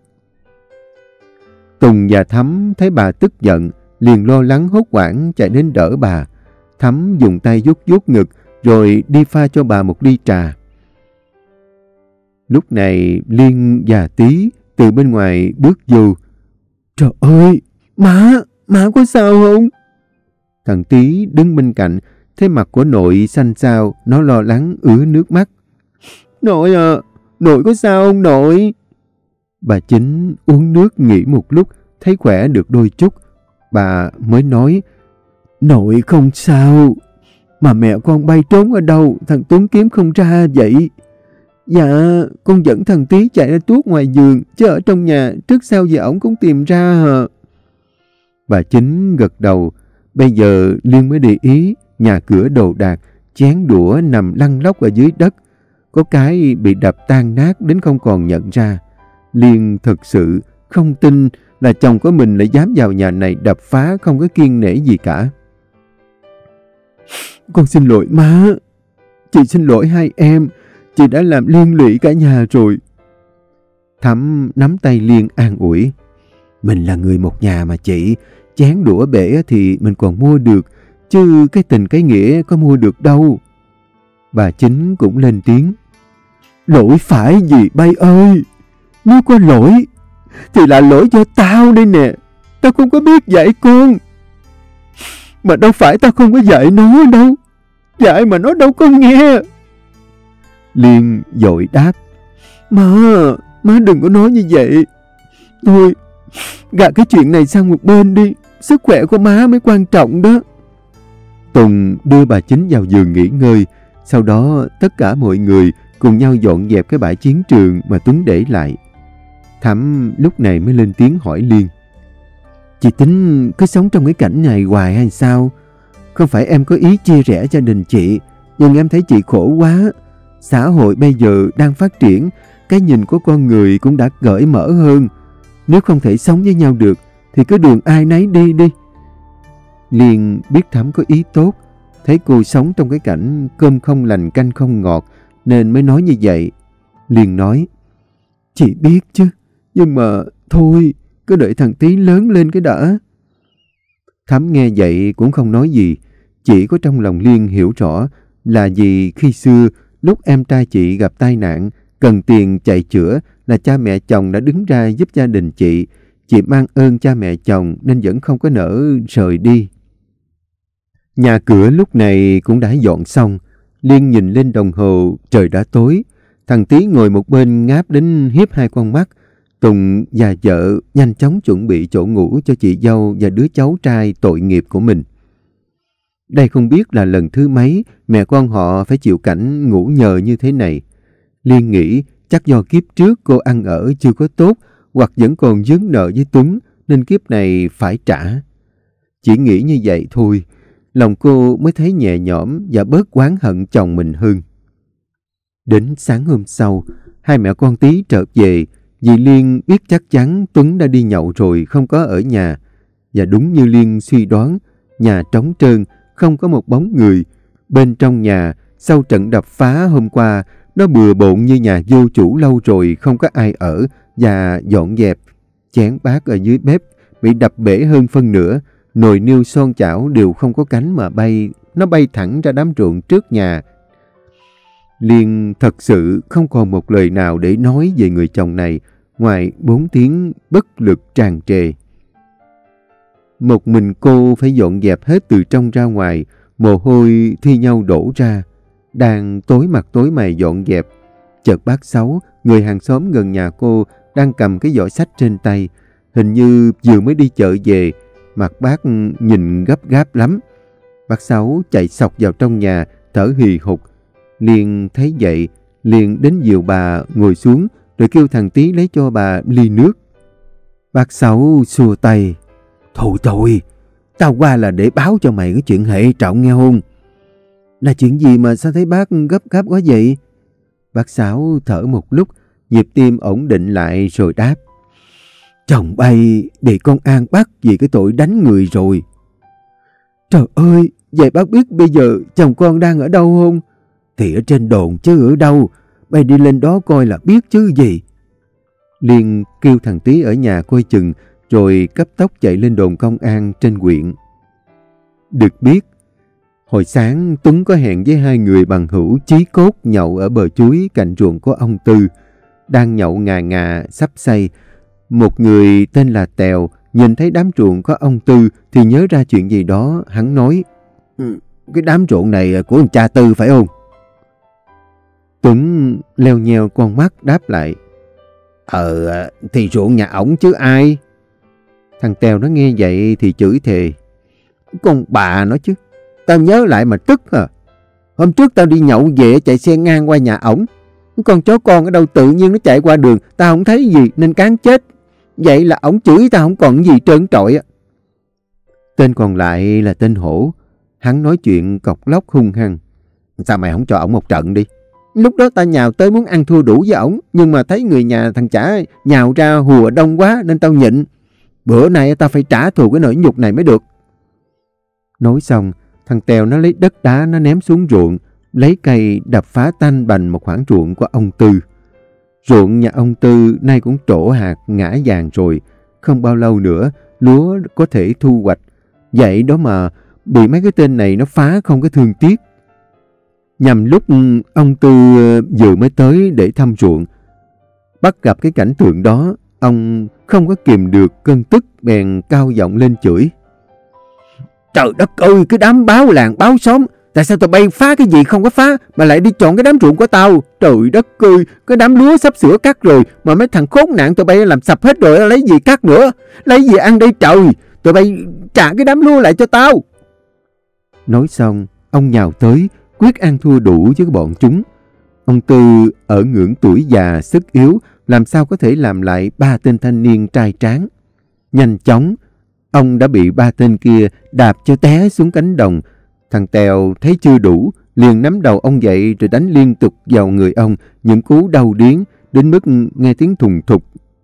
Tùng và Thắm thấy bà tức giận, liền lo lắng hốt hoảng chạy đến đỡ bà. Thắm dùng tay vuốt vuốt ngực rồi đi pha cho bà một ly trà. Lúc này Liên và Tí từ bên ngoài bước vô. Trời ơi, má, má có sao không? Thằng Tí đứng bên cạnh, thấy mặt của nội xanh xao, nó lo lắng ứa nước mắt. Nội à, nội có sao không nội? Bà Chính uống nước nghỉ một lúc, thấy khỏe được đôi chút. Bà mới nói, nội không sao, mà mẹ con bay trốn ở đâu, thằng Tuấn kiếm không ra vậy. Dạ, con dẫn thằng Tí chạy ra tuốt ngoài giường, chứ ở trong nhà trước sau gì ổng cũng tìm ra hả? Bà Chính gật đầu. Bây giờ Liên mới để ý, nhà cửa đồ đạc, chén đũa nằm lăn lóc ở dưới đất. Có cái bị đập tan nát đến không còn nhận ra. Liên thật sự không tin là chồng của mình lại dám vào nhà này đập phá không có kiêng nể gì cả. Con xin lỗi má. Chị xin lỗi hai em. Chị đã làm liên lụy cả nhà rồi. Thắm nắm tay Liên an ủi. Mình là người một nhà mà chị. Chén đũa bể thì mình còn mua được. Chứ cái tình cái nghĩa có mua được đâu. Bà Chính cũng lên tiếng. Lỗi phải gì bay ơi. Nếu có lỗi thì là lỗi do tao đây nè. Tao không có biết dạy con. Mà đâu phải tao không có dạy nó đâu. Dạy mà nó đâu có nghe. Liên vội đáp. Má, má đừng có nói như vậy. Thôi, gạt cái chuyện này sang một bên đi. Sức khỏe của má mới quan trọng đó. Tùng đưa bà Chính vào giường nghỉ ngơi. Sau đó tất cả mọi người cùng nhau dọn dẹp cái bãi chiến trường mà Tuấn để lại. Thắm lúc này mới lên tiếng hỏi Liên. Chị tính cứ sống trong cái cảnh này hoài hay sao? Không phải em có ý chia rẽ gia đình chị, nhưng em thấy chị khổ quá. Xã hội bây giờ đang phát triển, cái nhìn của con người cũng đã cởi mở hơn. Nếu không thể sống với nhau được thì cứ đường ai nấy đi đi. Liên biết Thắm có ý tốt, thấy cô sống trong cái cảnh cơm không lành canh không ngọt nên mới nói như vậy. Liền nói, chị biết chứ, nhưng mà thôi, cứ đợi thằng Tí lớn lên cái đã. Thắm nghe vậy cũng không nói gì, chỉ có trong lòng Liên hiểu rõ là vì khi xưa lúc em trai chị gặp tai nạn, cần tiền chạy chữa là cha mẹ chồng đã đứng ra giúp gia đình chị. Chị mang ơn cha mẹ chồng nên vẫn không có nỡ rời đi. Nhà cửa lúc này cũng đã dọn xong. Liên nhìn lên đồng hồ, trời đã tối. Thằng Tí ngồi một bên ngáp đến hiếp hai con mắt. Tùng và vợ nhanh chóng chuẩn bị chỗ ngủ cho chị dâu và đứa cháu trai tội nghiệp của mình. Đây không biết là lần thứ mấy mẹ con họ phải chịu cảnh ngủ nhờ như thế này. Liên nghĩ chắc do kiếp trước cô ăn ở chưa có tốt, hoặc vẫn còn vướng nợ với Tuấn nên kiếp này phải trả. Chỉ nghĩ như vậy thôi, lòng cô mới thấy nhẹ nhõm và bớt oán hận chồng mình hơn. Đến sáng hôm sau, hai mẹ con Tí trở về, vì Liên biết chắc chắn Tuấn đã đi nhậu rồi không có ở nhà. Và đúng như Liên suy đoán, nhà trống trơn, không có một bóng người. Bên trong nhà, sau trận đập phá hôm qua, nó bừa bộn như nhà vô chủ lâu rồi không có ai ở và dọn dẹp. Chén bát ở dưới bếp bị đập bể hơn phân nửa, nồi niêu son chảo đều không có cánh mà bay, nó bay thẳng ra đám ruộng trước nhà. Liên thật sự không còn một lời nào để nói về người chồng này, ngoài bốn tiếng bất lực tràn trề. Một mình cô phải dọn dẹp hết từ trong ra ngoài, mồ hôi thi nhau đổ ra. Đang tối mặt tối mày dọn dẹp, chợt bác Sáu, người hàng xóm gần nhà cô, đang cầm cái giỏ xách trên tay. Hình như vừa mới đi chợ về, mặt bác nhìn gấp gáp lắm. Bác Sáu chạy xộc vào trong nhà, thở hì hục. Liên thấy vậy, liền đến dìu bà ngồi xuống, rồi kêu thằng Tí lấy cho bà ly nước. Bác Sáu xua tay. Thôi thôi, tao qua là để báo cho mày cái chuyện hệ trọng nghe không? Là chuyện gì mà sao thấy bác gấp gáp quá vậy? Bác Sáu thở một lúc, nhịp tim ổn định lại rồi đáp. Chồng bay bị công an bắt vì cái tội đánh người rồi. Trời ơi, vậy bác biết bây giờ chồng con đang ở đâu không? Thì ở trên đồn chứ ở đâu, bay đi lên đó coi là biết chứ gì. Liên kêu thằng Tí ở nhà coi chừng, rồi cấp tốc chạy lên đồn công an trên huyện. Được biết, hồi sáng Tuấn có hẹn với hai người bằng hữu chí cốt nhậu ở bờ chuối cạnh ruộng của ông Tư. Đang nhậu ngà ngà sắp say, một người tên là Tèo nhìn thấy đám ruộng có ông Tư thì nhớ ra chuyện gì đó, hắn nói, ừ, cái đám ruộng này của ông cha Tư phải không? Tuấn leo nheo con mắt đáp lại, Ờ, thì ruộng nhà ổng chứ ai. Thằng Tèo nó nghe vậy thì chửi thề, con bà nó chứ, tao nhớ lại mà tức à. Hôm trước tao đi nhậu về chạy xe ngang qua nhà ổng, con chó con ở đâu tự nhiên nó chạy qua đường, tao không thấy gì nên cán chết. Vậy là ổng chửi tao không còn gì trơn trọi á. Tên còn lại là tên Hổ, hắn nói chuyện cọc lóc hung hăng. Sao mày không cho ổng một trận đi? Lúc đó tao nhào tới muốn ăn thua đủ với ổng, nhưng mà thấy người nhà thằng chả nhào ra hùa đông quá nên tao nhịn. Bữa nay tao phải trả thù cái nỗi nhục này mới được. Nói xong, thằng Tèo nó lấy đất đá nó ném xuống ruộng, lấy cây đập phá tanh bành một khoảng ruộng của ông Tư. Ruộng nhà ông Tư nay cũng trổ hạt ngã vàng rồi, không bao lâu nữa lúa có thể thu hoạch. Vậy đó mà bị mấy cái tên này nó phá không có thương tiếc. Nhằm lúc ông Tư vừa mới tới để thăm ruộng, bắt gặp cái cảnh tượng đó, ông không có kìm được cơn tức, bèn cao giọng lên chửi. Trời đất ơi, cái đám báo làng báo xóm, tại sao tụi bay phá cái gì không có phá mà lại đi chọn cái đám ruộng của tao? Trời đất ơi, cái đám lúa sắp sửa cắt rồi mà mấy thằng khốn nạn tụi bay làm sập hết rồi, lấy gì cắt nữa? Lấy gì ăn đây trời? Tụi bay trả cái đám lúa lại cho tao. Nói xong, ông nhào tới, quyết ăn thua đủ với bọn chúng. Ông Tư ở ngưỡng tuổi già sức yếu, làm sao có thể làm lại ba tên thanh niên trai tráng. Nhanh chóng, ông đã bị ba tên kia đạp cho té xuống cánh đồng. Thằng Tèo thấy chưa đủ, liền nắm đầu ông dậy rồi đánh liên tục vào người ông những cú đau điếng đến mức nghe tiếng thùng thục.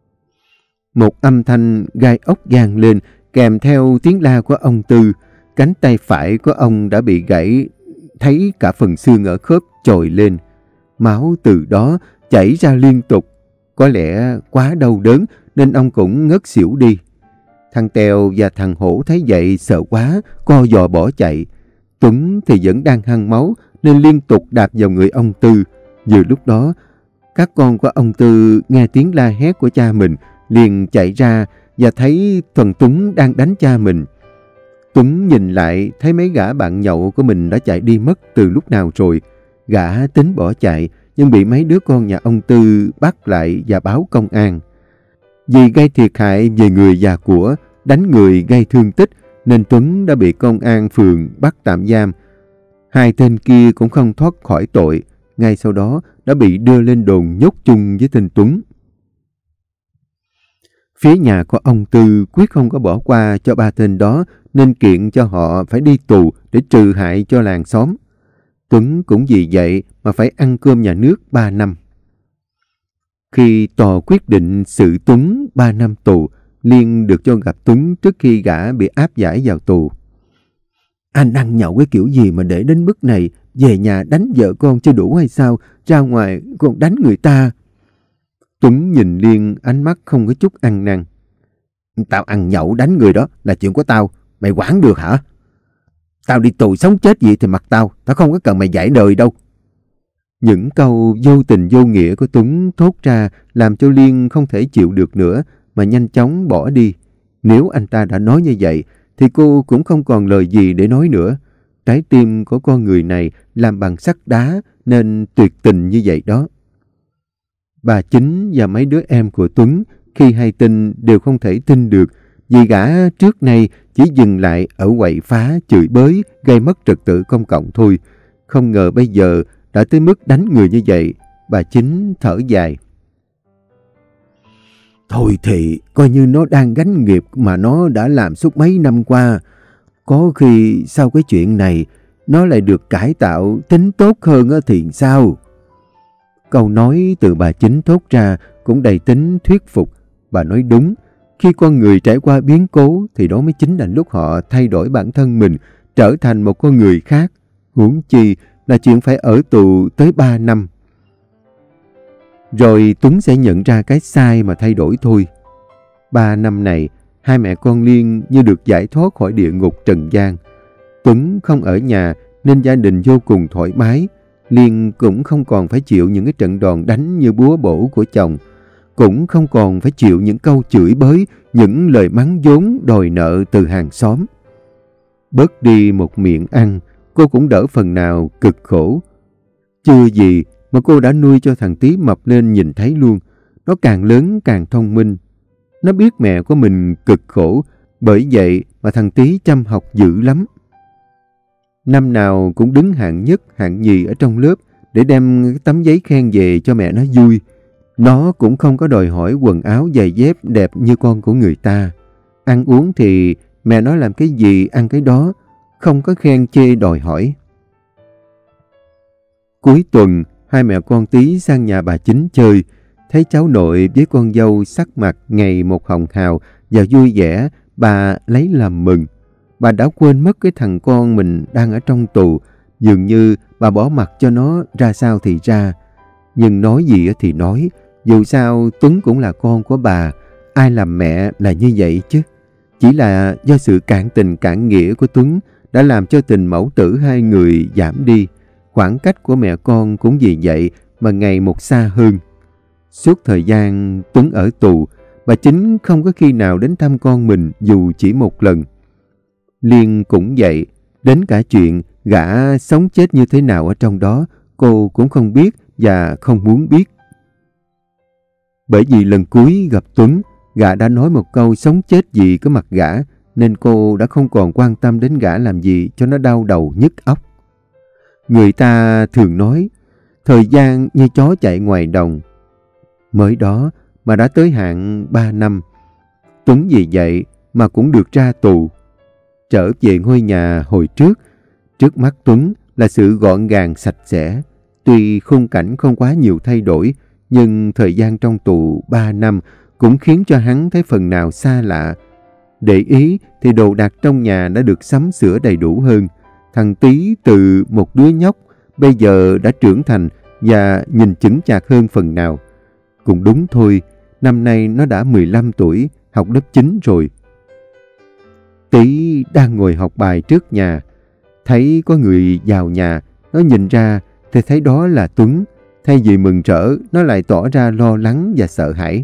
Một âm thanh gai ốc vang lên kèm theo tiếng la của ông Tư. Cánh tay phải của ông đã bị gãy, thấy cả phần xương ở khớp trồi lên. Máu từ đó chảy ra liên tục. Có lẽ quá đau đớn nên ông cũng ngất xỉu đi. Thằng Tèo và thằng Hổ thấy vậy sợ quá, co giò bỏ chạy. Tuấn thì vẫn đang hăng máu nên liên tục đạp vào người ông Tư. Vừa lúc đó, các con của ông Tư nghe tiếng la hét của cha mình, liền chạy ra và thấy thằng Tuấn đang đánh cha mình. Tuấn nhìn lại thấy mấy gã bạn nhậu của mình đã chạy đi mất từ lúc nào rồi. Gã tính bỏ chạy nhưng bị mấy đứa con nhà ông Tư bắt lại và báo công an. Vì gây thiệt hại về người và của, đánh người gây thương tích nên Tuấn đã bị công an phường bắt tạm giam. Hai tên kia cũng không thoát khỏi tội, ngay sau đó đã bị đưa lên đồn nhốt chung với tên Tuấn. Phía nhà của ông Tư quyết không có bỏ qua cho ba tên đó nên kiện cho họ phải đi tù để trừ hại cho làng xóm. Tuấn cũng vì vậy mà phải ăn cơm nhà nước ba năm. Khi tòa quyết định xử Tuấn ba năm tù, Liên được cho gặp Tuấn trước khi gã bị áp giải vào tù. Anh ăn nhậu cái kiểu gì mà để đến mức này, về nhà đánh vợ con chưa đủ hay sao, ra ngoài còn đánh người ta. Tuấn nhìn Liên ánh mắt không có chút ăn năn. Tao ăn nhậu đánh người đó là chuyện của tao, mày quản được hả? Tao đi tù sống chết gì thì mặc tao, tao không có cần mày dạy đời đâu. Những câu vô tình vô nghĩa của Tuấn thốt ra làm cho Liên không thể chịu được nữa mà nhanh chóng bỏ đi. Nếu anh ta đã nói như vậy thì cô cũng không còn lời gì để nói nữa. Trái tim của con người này làm bằng sắt đá nên tuyệt tình như vậy đó. Bà Chính và mấy đứa em của Tuấn khi hay tin đều không thể tin được, vì gã trước nay chỉ dừng lại ở quậy phá, chửi bới, gây mất trật tự công cộng thôi. Không ngờ bây giờ đã tới mức đánh người như vậy. Bà Chính thở dài. Thôi thì coi như nó đang gánh nghiệp mà nó đã làm suốt mấy năm qua. Có khi sau cái chuyện này nó lại được cải tạo tính tốt hơn thì sao? Câu nói từ bà Chính thốt ra cũng đầy tính thuyết phục. Bà nói đúng. Khi con người trải qua biến cố thì đó mới chính là lúc họ thay đổi bản thân mình, trở thành một con người khác. Huống chi là chuyện phải ở tù tới ba năm. Rồi Tuấn sẽ nhận ra cái sai mà thay đổi thôi. Ba năm này, hai mẹ con Liên như được giải thoát khỏi địa ngục trần gian. Tuấn không ở nhà nên gia đình vô cùng thoải mái. Liên cũng không còn phải chịu những cái trận đòn đánh như búa bổ của chồng. Cũng không còn phải chịu những câu chửi bới, những lời mắng vốn đòi nợ từ hàng xóm. Bớt đi một miệng ăn, cô cũng đỡ phần nào cực khổ. Chưa gì mà cô đã nuôi cho thằng Tí mập lên nhìn thấy luôn. Nó càng lớn càng thông minh. Nó biết mẹ của mình cực khổ, bởi vậy mà thằng Tí chăm học dữ lắm. Năm nào cũng đứng hạng nhất, hạng nhì ở trong lớp để đem tấm giấy khen về cho mẹ nó vui. Nó cũng không có đòi hỏi quần áo giày dép đẹp như con của người ta. Ăn uống thì mẹ nó làm cái gì ăn cái đó, không có khen chê đòi hỏi. Cuối tuần, hai mẹ con Tí sang nhà bà Chính chơi. Thấy cháu nội với con dâu sắc mặt ngày một hồng hào và vui vẻ, bà lấy làm mừng. Bà đã quên mất cái thằng con mình đang ở trong tù. Dường như bà bỏ mặc cho nó ra sao thì ra. Nhưng nói gì thì nói, dù sao Tuấn cũng là con của bà. Ai làm mẹ là như vậy chứ. Chỉ là do sự cạn tình cạn nghĩa của Tuấn đã làm cho tình mẫu tử hai người giảm đi. Khoảng cách của mẹ con cũng vì vậy mà ngày một xa hơn. Suốt thời gian Tuấn ở tù, bà Chính không có khi nào đến thăm con mình dù chỉ một lần. Liên cũng vậy, đến cả chuyện gã sống chết như thế nào ở trong đó, cô cũng không biết và không muốn biết. Bởi vì lần cuối gặp Tuấn, gã đã nói một câu sống chết gì có mặt gã, nên cô đã không còn quan tâm đến gã làm gì cho nó đau đầu nhức óc. Người ta thường nói, thời gian như chó chạy ngoài đồng. Mới đó mà đã tới hạn ba năm. Tuấn vì vậy mà cũng được ra tù. Trở về ngôi nhà hồi trước, trước mắt Tuấn là sự gọn gàng sạch sẽ. Tuy khung cảnh không quá nhiều thay đổi, nhưng thời gian trong tù ba năm cũng khiến cho hắn thấy phần nào xa lạ. Để ý thì đồ đạc trong nhà đã được sắm sửa đầy đủ hơn. Thằng Tí từ một đứa nhóc bây giờ đã trưởng thành và nhìn chững chạc hơn phần nào. Cũng đúng thôi, năm nay nó đã mười lăm tuổi, học lớp chín rồi. Tí đang ngồi học bài trước nhà, thấy có người vào nhà, nó nhìn ra thì thấy đó là Tuấn. Thay vì mừng rỡ, nó lại tỏ ra lo lắng và sợ hãi.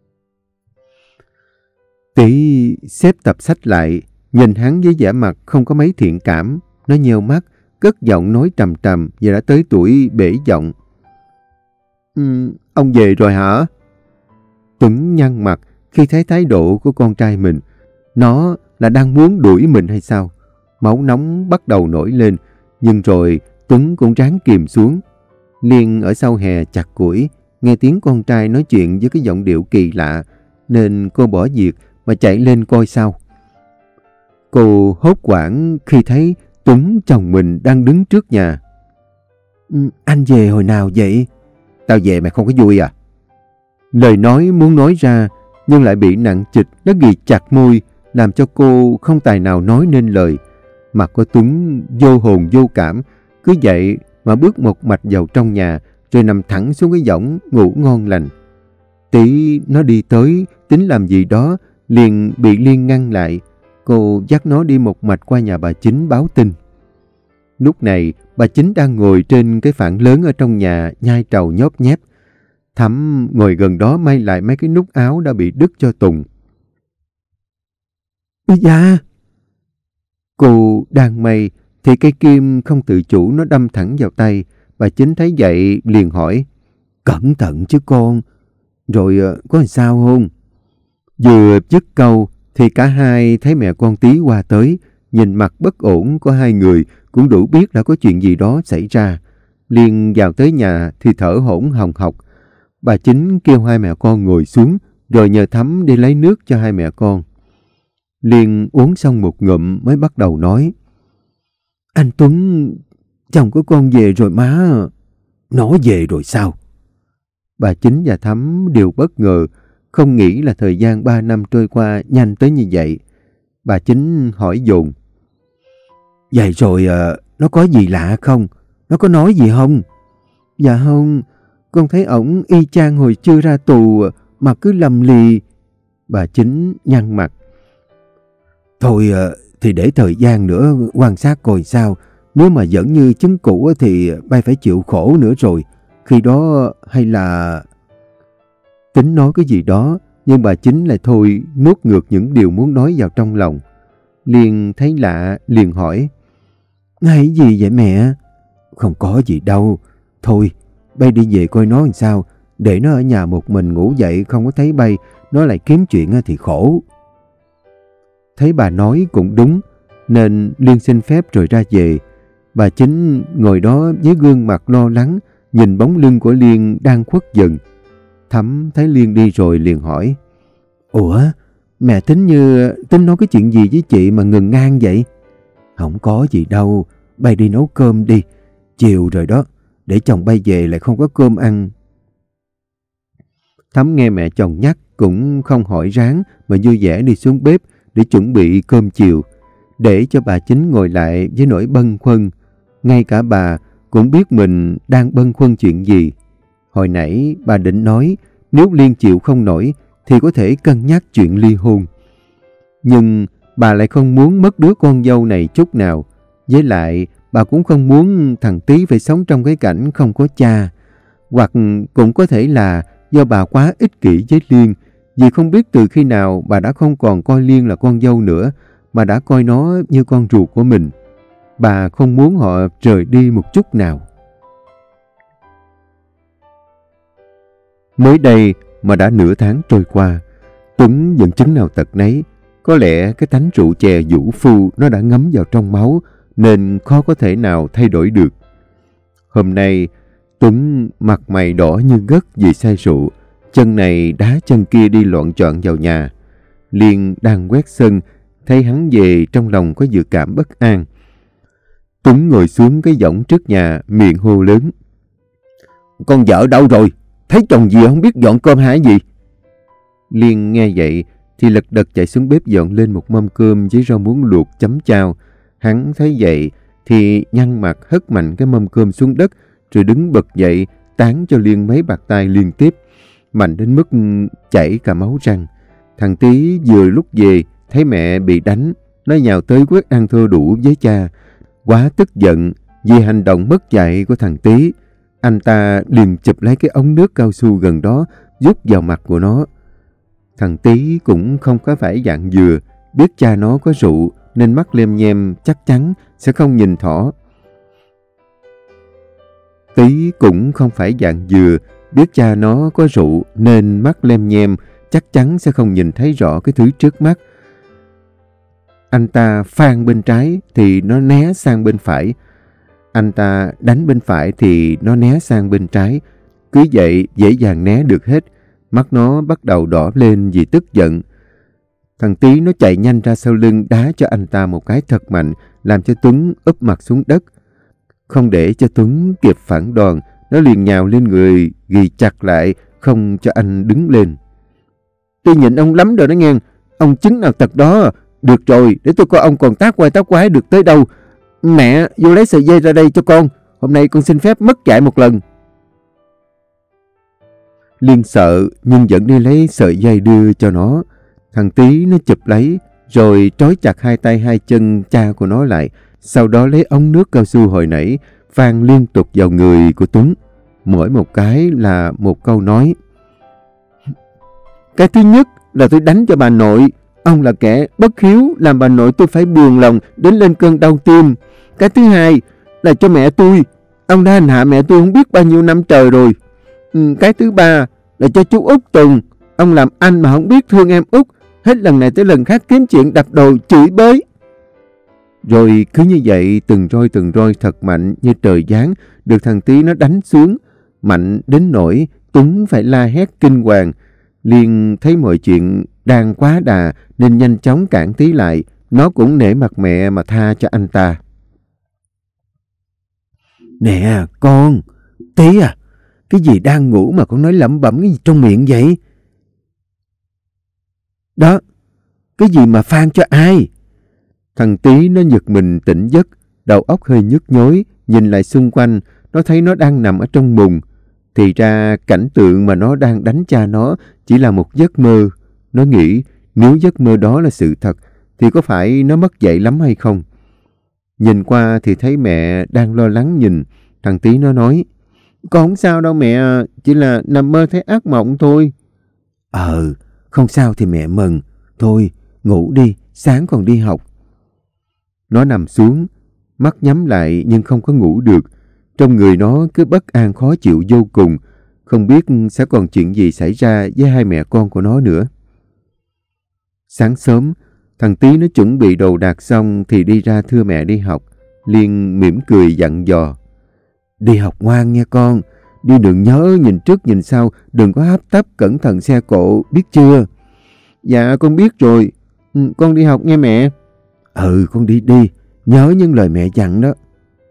Tí xếp tập sách lại, nhìn hắn với vẻ mặt không có mấy thiện cảm. Nó nheo mắt, cất giọng nói trầm trầm và đã tới tuổi bể giọng. Um, ông về rồi hả? Tuấn nhăn mặt khi thấy thái độ của con trai mình. Nó là đang muốn đuổi mình hay sao? Máu nóng bắt đầu nổi lên, nhưng rồi Tuấn cũng ráng kìm xuống. Liên ở sau hè chặt củi, nghe tiếng con trai nói chuyện với cái giọng điệu kỳ lạ, nên cô bỏ việc mà chạy lên coi sao. Cô hốt hoảng khi thấy Tuấn chồng mình đang đứng trước nhà. Anh về hồi nào vậy? Tao về mày không có vui à? Lời nói muốn nói ra, nhưng lại bị nặng trịch, nó ghi chặt môi, làm cho cô không tài nào nói nên lời. Mặt của Tuấn vô hồn vô cảm, cứ vậy mà bước một mạch vào trong nhà, rồi nằm thẳng xuống cái võng ngủ ngon lành. Tí nó đi tới, tính làm gì đó, liền bị Liên ngăn lại. Cô dắt nó đi một mạch qua nhà bà Chính báo tin. Lúc này, bà Chính đang ngồi trên cái phản lớn ở trong nhà, nhai trầu nhóp nhép. Thắm ngồi gần đó may lại mấy cái nút áo đã bị đứt cho Tùng. Dạ. Cô đang may, thì cây kim không tự chủ nó đâm thẳng vào tay. Bà Chính thấy vậy liền hỏi. Cẩn thận chứ con. Rồi có làm sao không? Vừa dứt câu thì cả hai thấy mẹ con Tí qua tới. Nhìn mặt bất ổn của hai người cũng đủ biết đã có chuyện gì đó xảy ra. Liền vào tới nhà thì thở hổn hồng hộc. Bà Chính kêu hai mẹ con ngồi xuống, rồi nhờ Thắm đi lấy nước cho hai mẹ con. Liên uống xong một ngụm mới bắt đầu nói. Anh Tuấn, chồng của con về rồi má. Nó về rồi sao? Bà Chính và Thắm đều bất ngờ, không nghĩ là thời gian ba năm trôi qua nhanh tới như vậy. Bà Chính hỏi dồn. Vậy rồi à, nó có gì lạ không? Nó có nói gì không? Dạ không, con thấy ổng y chang hồi chưa ra tù mà cứ lầm lì. Bà Chính nhăn mặt. Thôi à, thì để thời gian nữa quan sát coi sao. Nếu mà vẫn như chứng cũ thì bay phải chịu khổ nữa rồi. Khi đó hay là... Tính nói cái gì đó, nhưng bà Chính lại thôi nuốt ngược những điều muốn nói vào trong lòng. Liên thấy lạ, liền hỏi. Ngay gì vậy mẹ? Không có gì đâu. Thôi, bay đi về coi nó làm sao. Để nó ở nhà một mình ngủ dậy không có thấy bay, nó lại kiếm chuyện thì khổ. Thấy bà nói cũng đúng, nên Liên xin phép rồi ra về. Bà Chính ngồi đó với gương mặt lo lắng, nhìn bóng lưng của Liên đang khuất dần. Thắm thấy Liên đi rồi liền hỏi. Ủa, mẹ tính như tính nói cái chuyện gì với chị mà ngừng ngang vậy? Không có gì đâu, bay đi nấu cơm đi. Chiều rồi đó, để chồng bay về lại không có cơm ăn. Thắm nghe mẹ chồng nhắc cũng không hỏi ráng mà vui vẻ đi xuống bếp để chuẩn bị cơm chiều, để cho bà Chính ngồi lại với nỗi bâng khuâng. Ngay cả bà cũng biết mình đang bâng khuâng chuyện gì. Hồi nãy bà định nói nếu Liên chịu không nổi thì có thể cân nhắc chuyện ly hôn. Nhưng bà lại không muốn mất đứa con dâu này chút nào. Với lại bà cũng không muốn thằng Tí phải sống trong cái cảnh không có cha. Hoặc cũng có thể là do bà quá ích kỷ với Liên, vì không biết từ khi nào bà đã không còn coi Liên là con dâu nữa, mà đã coi nó như con ruột của mình. Bà không muốn họ rời đi một chút nào. Mới đây mà đã nửa tháng trôi qua, Tuấn vẫn chứng nào tật nấy. Có lẽ cái tánh rượu chè vũ phu nó đã ngấm vào trong máu, nên khó có thể nào thay đổi được. Hôm nay, Tuấn mặt mày đỏ như gất vì say rượu, chân này đá chân kia đi loạn trọn vào nhà. Liên đang quét sân, thấy hắn về trong lòng có dự cảm bất an. Tuấn ngồi xuống cái võng trước nhà, miệng hô lớn. Con vợ đâu rồi? Thấy chồng gì không biết dọn cơm hả gì? Liên nghe vậy thì lật đật chạy xuống bếp dọn lên một mâm cơm với rau muống luộc chấm chao. Hắn thấy vậy thì nhăn mặt hất mạnh cái mâm cơm xuống đất, rồi đứng bật dậy tán cho Liên mấy bạt tay liên tiếp, mạnh đến mức chảy cả máu răng. Thằng Tí vừa lúc về, thấy mẹ bị đánh, nó nhào tới quét ăn thua đủ với cha. Quá tức giận vì hành động mất dạy của thằng Tí, anh ta liền chụp lấy cái ống nước cao su gần đó, rút vào mặt của nó. Thằng Tí cũng không có phải dạng dừa, biết cha nó có rượu nên mắt lem nhem chắc chắn sẽ không nhìn thỏ. Tí cũng không phải dạng dừa, biết cha nó có rượu nên mắt lem nhem chắc chắn sẽ không nhìn thấy rõ cái thứ trước mắt. Anh ta phang bên trái thì nó né sang bên phải. Anh ta đánh bên phải thì nó né sang bên trái. Cứ vậy dễ dàng né được hết. Mắt nó bắt đầu đỏ lên vì tức giận. Thằng Tí nó chạy nhanh ra sau lưng đá cho anh ta một cái thật mạnh, làm cho Tuấn úp mặt xuống đất. Không để cho Tuấn kịp phản đòn, nó liền nhào lên người, ghi chặt lại, không cho anh đứng lên. Tôi nhịn ông lắm rồi đó nghe. Ông chứng nào tật đó. Được rồi, để tôi coi ông còn tác quay tác quái được tới đâu. Mẹ, vô lấy sợi dây ra đây cho con. Hôm nay con xin phép mất dạy một lần. Liên sợ nhưng vẫn đi lấy sợi dây đưa cho nó. Thằng Tí nó chụp lấy, rồi trói chặt hai tay hai chân cha của nó lại. Sau đó lấy ống nước cao su hồi nãy, phang liên tục vào người của Tuấn. Mỗi một cái là một câu nói. Cái thứ nhất là tôi đánh cho bà nội. Ông là kẻ bất hiếu, làm bà nội tôi phải buồn lòng đến lên cơn đau tim. Cái thứ hai là cho mẹ tôi. Ông đã hành hạ mẹ tôi không biết bao nhiêu năm trời rồi. Ừ, cái thứ ba là cho chú Út Tùng. Ông làm anh mà không biết thương em Út. Hết lần này tới lần khác kiếm chuyện đập đầu chửi bới. Rồi cứ như vậy từng roi từng roi thật mạnh như trời giáng được thằng Tí nó đánh xuống. Mạnh đến nỗi Tuấn phải la hét kinh hoàng. Liên thấy mọi chuyện đang quá đà nên nhanh chóng cản Tí lại. Nó cũng nể mặt mẹ mà tha cho anh ta. Nè con, Tí à, cái gì đang ngủ mà con nói lẩm bẩm cái gì trong miệng vậy? Đó, cái gì mà phang cho ai? Thằng Tí nó giật mình tỉnh giấc, đầu óc hơi nhức nhối, nhìn lại xung quanh, nó thấy nó đang nằm ở trong mùng. Thì ra cảnh tượng mà nó đang đánh cha nó chỉ là một giấc mơ. Nó nghĩ nếu giấc mơ đó là sự thật thì có phải nó mất dạy lắm hay không? Nhìn qua thì thấy mẹ đang lo lắng nhìn. Thằng Tí nó nói, con không sao đâu mẹ, chỉ là nằm mơ thấy ác mộng thôi. Ờ, không sao thì mẹ mừng. Thôi, ngủ đi, sáng còn đi học. Nó nằm xuống, mắt nhắm lại nhưng không có ngủ được. Trong người nó cứ bất an khó chịu vô cùng, không biết sẽ còn chuyện gì xảy ra với hai mẹ con của nó nữa. Sáng sớm, thằng Tí nó chuẩn bị đồ đạc xong thì đi ra thưa mẹ đi học. Liên mỉm cười dặn dò, đi học ngoan nha con, đi đừng nhớ nhìn trước nhìn sau, đừng có hấp tấp, cẩn thận xe cộ, biết chưa? Dạ con biết rồi, ừ, con đi học nghe mẹ. Ừ, con đi đi, nhớ những lời mẹ dặn đó.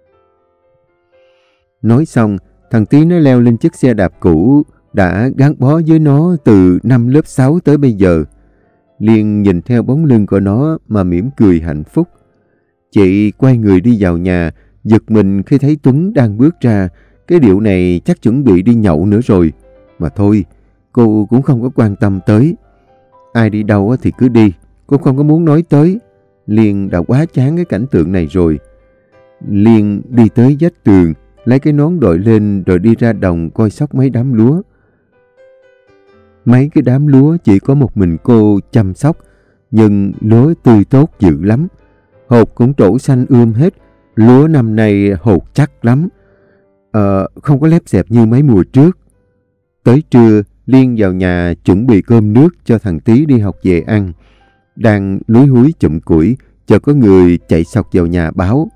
Nói xong, thằng Tí nó leo lên chiếc xe đạp cũ đã gắn bó với nó từ năm lớp sáu tới bây giờ. Liên nhìn theo bóng lưng của nó mà mỉm cười hạnh phúc. Chị quay người đi vào nhà, giật mình khi thấy Tuấn đang bước ra. Cái điệu này chắc chuẩn bị đi nhậu nữa rồi. Mà thôi, cô cũng không có quan tâm tới. Ai đi đâu thì cứ đi, cô không có muốn nói tới. Liên đã quá chán cái cảnh tượng này rồi. Liên đi tới vách tường, lấy cái nón đội lên rồi đi ra đồng coi sóc mấy đám lúa. Mấy cái đám lúa chỉ có một mình cô chăm sóc, nhưng lúa tươi tốt dữ lắm. Hột cũng trổ xanh ươm hết, lúa năm nay hột chắc lắm. Ờ, không có lép xẹp như mấy mùa trước. Tới trưa, Liên vào nhà chuẩn bị cơm nước cho thằng Tí đi học về ăn. Đang lúi húi chụm củi, chợt có người chạy xộc vào nhà báo.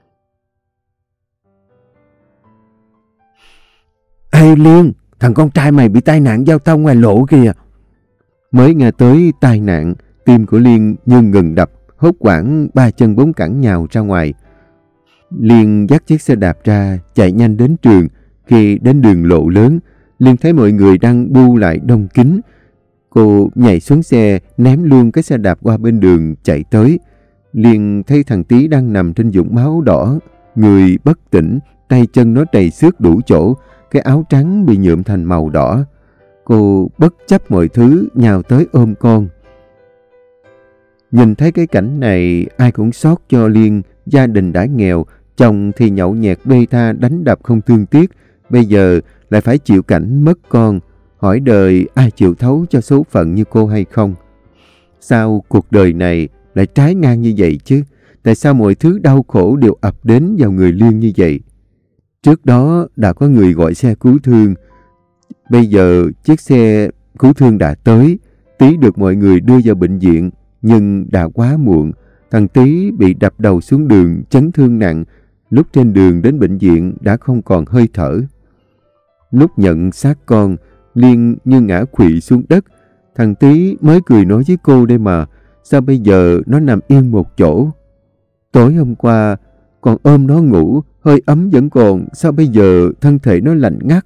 Ê Liên, thằng con trai mày bị tai nạn giao thông ngoài lộ kìa. Mới nghe tới tai nạn, tim của Liên như ngừng đập, hốt hoảng ba chân bốn cẳng nhào ra ngoài. Liên dắt chiếc xe đạp ra, chạy nhanh đến trường. Khi đến đường lộ lớn, Liên thấy mọi người đang bu lại đông kín. Cô nhảy xuống xe, ném luôn cái xe đạp qua bên đường, chạy tới. Liên thấy thằng Tí đang nằm trên vũng máu đỏ, người bất tỉnh, tay chân nó trầy xước đủ chỗ. cái áo trắng bị nhuộm thành màu đỏ. Cô bất chấp mọi thứ nhào tới ôm con. Nhìn thấy cái cảnh này, ai cũng xót cho Liên. Gia đình đã nghèo, chồng thì nhậu nhẹt bê tha đánh đập không thương tiếc, bây giờ lại phải chịu cảnh mất con. Hỏi đời ai chịu thấu cho số phận như cô hay không? Sao cuộc đời này lại trái ngang như vậy chứ? Tại sao mọi thứ đau khổ đều ập đến vào người Liên như vậy? Trước đó đã có người gọi xe cứu thương. Bây giờ chiếc xe cứu thương đã tới. Tí được mọi người đưa vào bệnh viện, nhưng đã quá muộn. Thằng Tí bị đập đầu xuống đường, chấn thương nặng. Lúc trên đường đến bệnh viện đã không còn hơi thở. Lúc nhận xác con, Liên như ngã khuỵu xuống đất. Thằng Tí mới cười nói với cô đây mà, sao bây giờ nó nằm yên một chỗ? Tối hôm qua còn ôm nó ngủ, hơi ấm vẫn còn, sao bây giờ thân thể nó lạnh ngắt?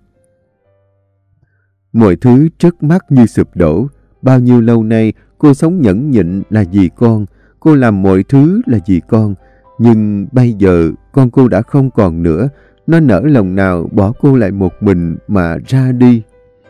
Mọi thứ trước mắt như sụp đổ. Bao nhiêu lâu nay cô sống nhẫn nhịn là vì con, cô làm mọi thứ là vì con. Nhưng bây giờ con cô đã không còn nữa, nó nỡ lòng nào bỏ cô lại một mình mà ra đi.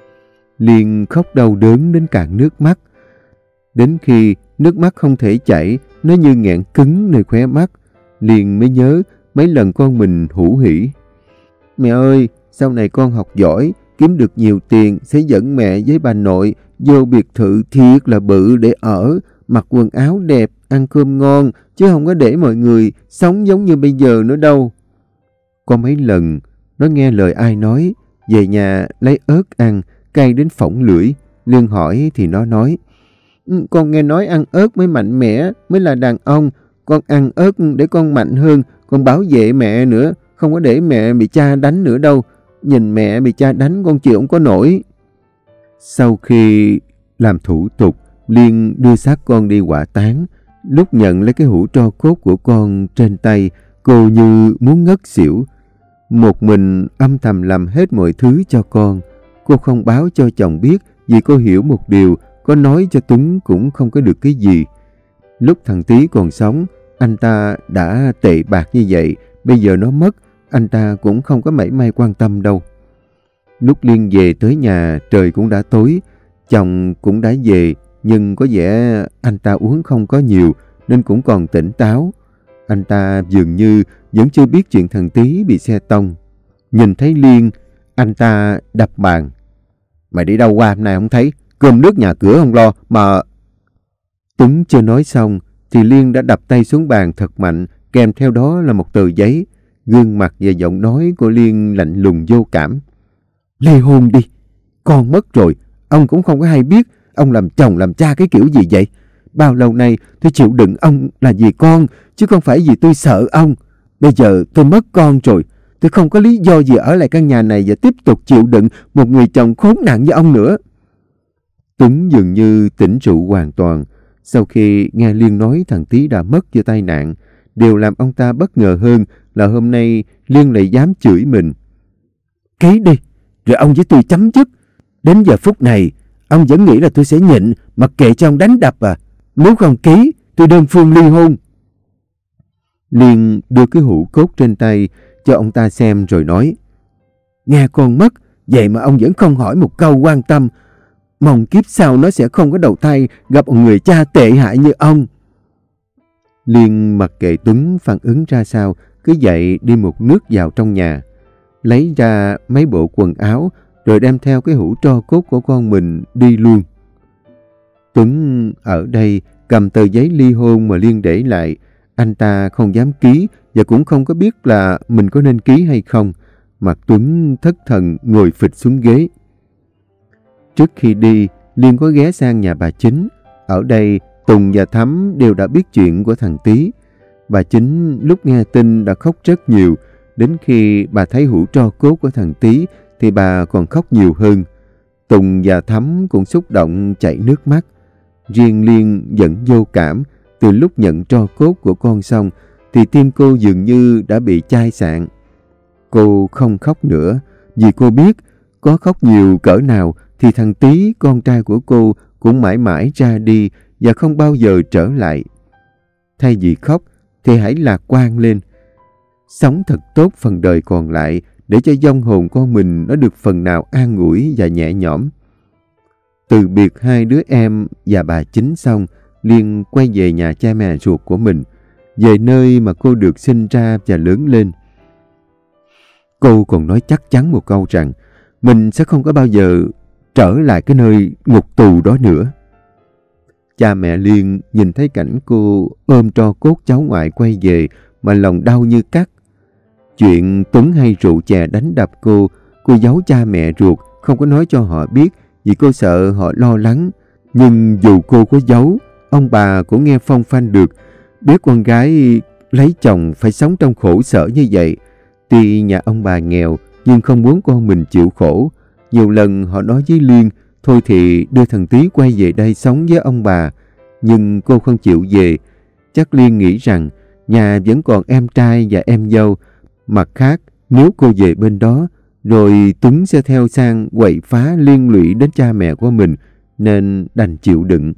Liên khóc đau đớn đến cạn nước mắt. Đến khi nước mắt không thể chảy, nó như nghẹn cứng nơi khóe mắt, Liên mới nhớ mấy lần con mình hủ hỉ. Mẹ ơi, sau này con học giỏi, kiếm được nhiều tiền, sẽ dẫn mẹ với bà nội vô biệt thự thiệt là bự để ở, mặc quần áo đẹp, ăn cơm ngon, chứ không có để mọi người sống giống như bây giờ nữa đâu. Có mấy lần, nó nghe lời ai nói, về nhà lấy ớt ăn, cay đến phỏng lưỡi. Liên hỏi thì nó nói, con nghe nói ăn ớt mới mạnh mẽ, mới là đàn ông. Con ăn ớt để con mạnh hơn, con bảo vệ mẹ nữa, không có để mẹ bị cha đánh nữa đâu. Nhìn mẹ bị cha đánh con chịu không có nổi. Sau khi làm thủ tục, Liên đưa xác con đi hỏa táng. Lúc nhận lấy cái hũ tro cốt của con trên tay, cô như muốn ngất xỉu. Một mình âm thầm làm hết mọi thứ cho con. Cô không báo cho chồng biết vì cô hiểu một điều, có nói cho Tuấn cũng không có được cái gì. Lúc thằng Tí còn sống, anh ta đã tệ bạc như vậy, bây giờ nó mất, anh ta cũng không có mảy may quan tâm đâu. Lúc Liên về tới nhà, trời cũng đã tối, chồng cũng đã về, nhưng có vẻ anh ta uống không có nhiều nên cũng còn tỉnh táo. Anh ta dường như vẫn chưa biết chuyện thằng Tí bị xe tông. Nhìn thấy Liên, anh ta đập bàn. Mày đi đâu qua hôm nay không thấy? Cơm nước nhà cửa không lo mà... Tuấn chưa nói xong thì Liên đã đập tay xuống bàn thật mạnh, kèm theo đó là một tờ giấy. Gương mặt và giọng nói của Liên lạnh lùng vô cảm. Ly hôn đi, con mất rồi, ông cũng không có hay biết ông làm chồng làm cha cái kiểu gì vậy. Bao lâu nay tôi chịu đựng ông là vì con, chứ không phải vì tôi sợ ông. Bây giờ tôi mất con rồi, tôi không có lý do gì ở lại căn nhà này và tiếp tục chịu đựng một người chồng khốn nạn như ông nữa. Tuấn dường như tỉnh rượu hoàn toàn. Sau khi nghe Liên nói thằng Tí đã mất do tai nạn, điều làm ông ta bất ngờ hơn là hôm nay Liên lại dám chửi mình. Ký đi, rồi ông với tôi chấm dứt. Đến giờ phút này, ông vẫn nghĩ là tôi sẽ nhịn, mặc kệ cho ông đánh đập à? Nếu không ký, tôi đơn phương ly hôn. Liên đưa cái hũ cốt trên tay cho ông ta xem rồi nói, nghe con mất, vậy mà ông vẫn không hỏi một câu quan tâm. Mong kiếp sau nó sẽ không có đầu thai gặp một người cha tệ hại như ông. Liên mặc kệ Tuấn phản ứng ra sao, cứ dậy đi một nước vào trong nhà, lấy ra mấy bộ quần áo, rồi đem theo cái hũ tro cốt của con mình đi luôn. Tuấn ở đây cầm tờ giấy ly hôn mà Liên để lại. Anh ta không dám ký và cũng không có biết là mình có nên ký hay không. Mặt Tuấn thất thần ngồi phịch xuống ghế. Trước khi đi, Liên có ghé sang nhà bà Chính. Ở đây, Tùng và Thắm đều đã biết chuyện của thằng Tí. Bà Chính lúc nghe tin đã khóc rất nhiều. Đến khi bà thấy hũ tro cốt của thằng Tí thì bà còn khóc nhiều hơn. Tùng và Thắm cũng xúc động chảy nước mắt. Riêng Liên vẫn vô cảm. Từ lúc nhận tro cốt của con xong thì tim cô dường như đã bị chai sạn. Cô không khóc nữa vì cô biết có khóc nhiều cỡ nào thì thằng Tí, con trai của cô, cũng mãi mãi ra đi và không bao giờ trở lại. Thay vì khóc thì hãy lạc quan lên. Sống thật tốt phần đời còn lại để cho vong hồn con mình nó được phần nào an ủi và nhẹ nhõm. Từ biệt hai đứa em và bà Chính xong, Liên quay về nhà cha mẹ ruột của mình, về nơi mà cô được sinh ra và lớn lên. Cô còn nói chắc chắn một câu rằng mình sẽ không có bao giờ trở lại cái nơi ngục tù đó nữa. Cha mẹ Liên nhìn thấy cảnh cô ôm tro cốt cháu ngoại quay về mà lòng đau như cắt. Chuyện Tuấn hay rượu chè đánh đập cô, cô giấu cha mẹ ruột, không có nói cho họ biết vì cô sợ họ lo lắng. Nhưng dù cô có giấu, ông bà cũng nghe phong phanh được, biết con gái lấy chồng phải sống trong khổ sở như vậy. Tuy nhà ông bà nghèo nhưng không muốn con mình chịu khổ. Nhiều lần họ nói với Liên, thôi thì đưa thằng Tí quay về đây sống với ông bà. Nhưng cô không chịu về. Chắc Liên nghĩ rằng nhà vẫn còn em trai và em dâu. Mặt khác, nếu cô về bên đó, rồi Tuấn sẽ theo sang quậy phá liên lụy đến cha mẹ của mình, nên đành chịu đựng.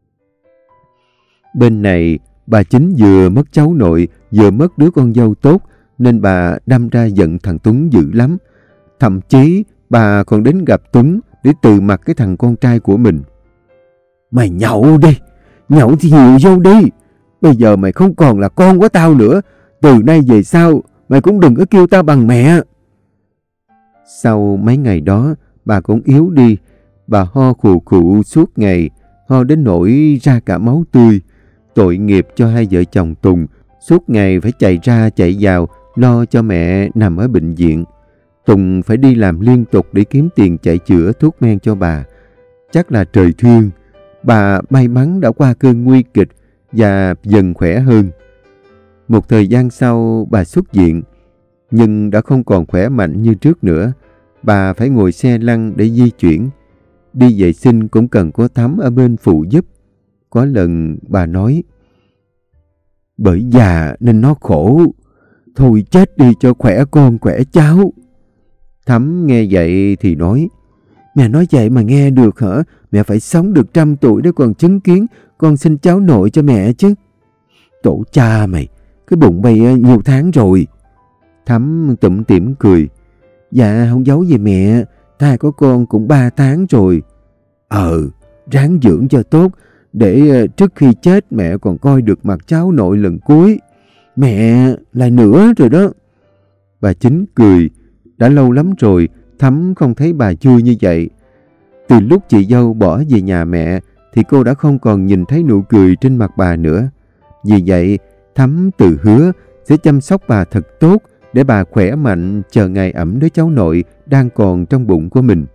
Bên này, bà Chính vừa mất cháu nội, vừa mất đứa con dâu tốt, nên bà đâm ra giận thằng Tuấn dữ lắm. Thậm chí, bà còn đến gặp Tuấn để từ mặt cái thằng con trai của mình. Mày nhậu đi, nhậu thì nhiều vô đi. Bây giờ mày không còn là con của tao nữa. Từ nay về sau, mày cũng đừng có kêu tao bằng mẹ. Sau mấy ngày đó, bà cũng yếu đi. Bà ho khụ khụ suốt ngày, ho đến nỗi ra cả máu tươi. Tội nghiệp cho hai vợ chồng Tùng, suốt ngày phải chạy ra chạy vào, lo cho mẹ nằm ở bệnh viện. Tùng phải đi làm liên tục để kiếm tiền chạy chữa thuốc men cho bà. Chắc là trời thương, bà may mắn đã qua cơn nguy kịch và dần khỏe hơn. Một thời gian sau bà xuất viện, nhưng đã không còn khỏe mạnh như trước nữa. Bà phải ngồi xe lăn để di chuyển. Đi vệ sinh cũng cần có Thắm ở bên phụ giúp. Có lần bà nói, bởi già nên nó khổ, thôi chết đi cho khỏe con khỏe cháu. Thắm nghe vậy thì nói, mẹ nói vậy mà nghe được hả? Mẹ phải sống được trăm tuổi để còn chứng kiến con sinh cháu nội cho mẹ chứ. Tổ cha mày, cái bụng bay nhiều tháng rồi. Thắm tủm tỉm cười, dạ không giấu gì mẹ, thai có con cũng ba tháng rồi. Ờ, ráng dưỡng cho tốt, để trước khi chết mẹ còn coi được mặt cháu nội lần cuối. Mẹ lại nữa rồi đó. Bà Chính cười, đã lâu lắm rồi Thắm không thấy bà vui như vậy. Từ lúc chị dâu bỏ về nhà mẹ thì cô đã không còn nhìn thấy nụ cười trên mặt bà nữa. Vì vậy Thắm tự hứa sẽ chăm sóc bà thật tốt để bà khỏe mạnh chờ ngày ẵm đứa cháu nội đang còn trong bụng của mình.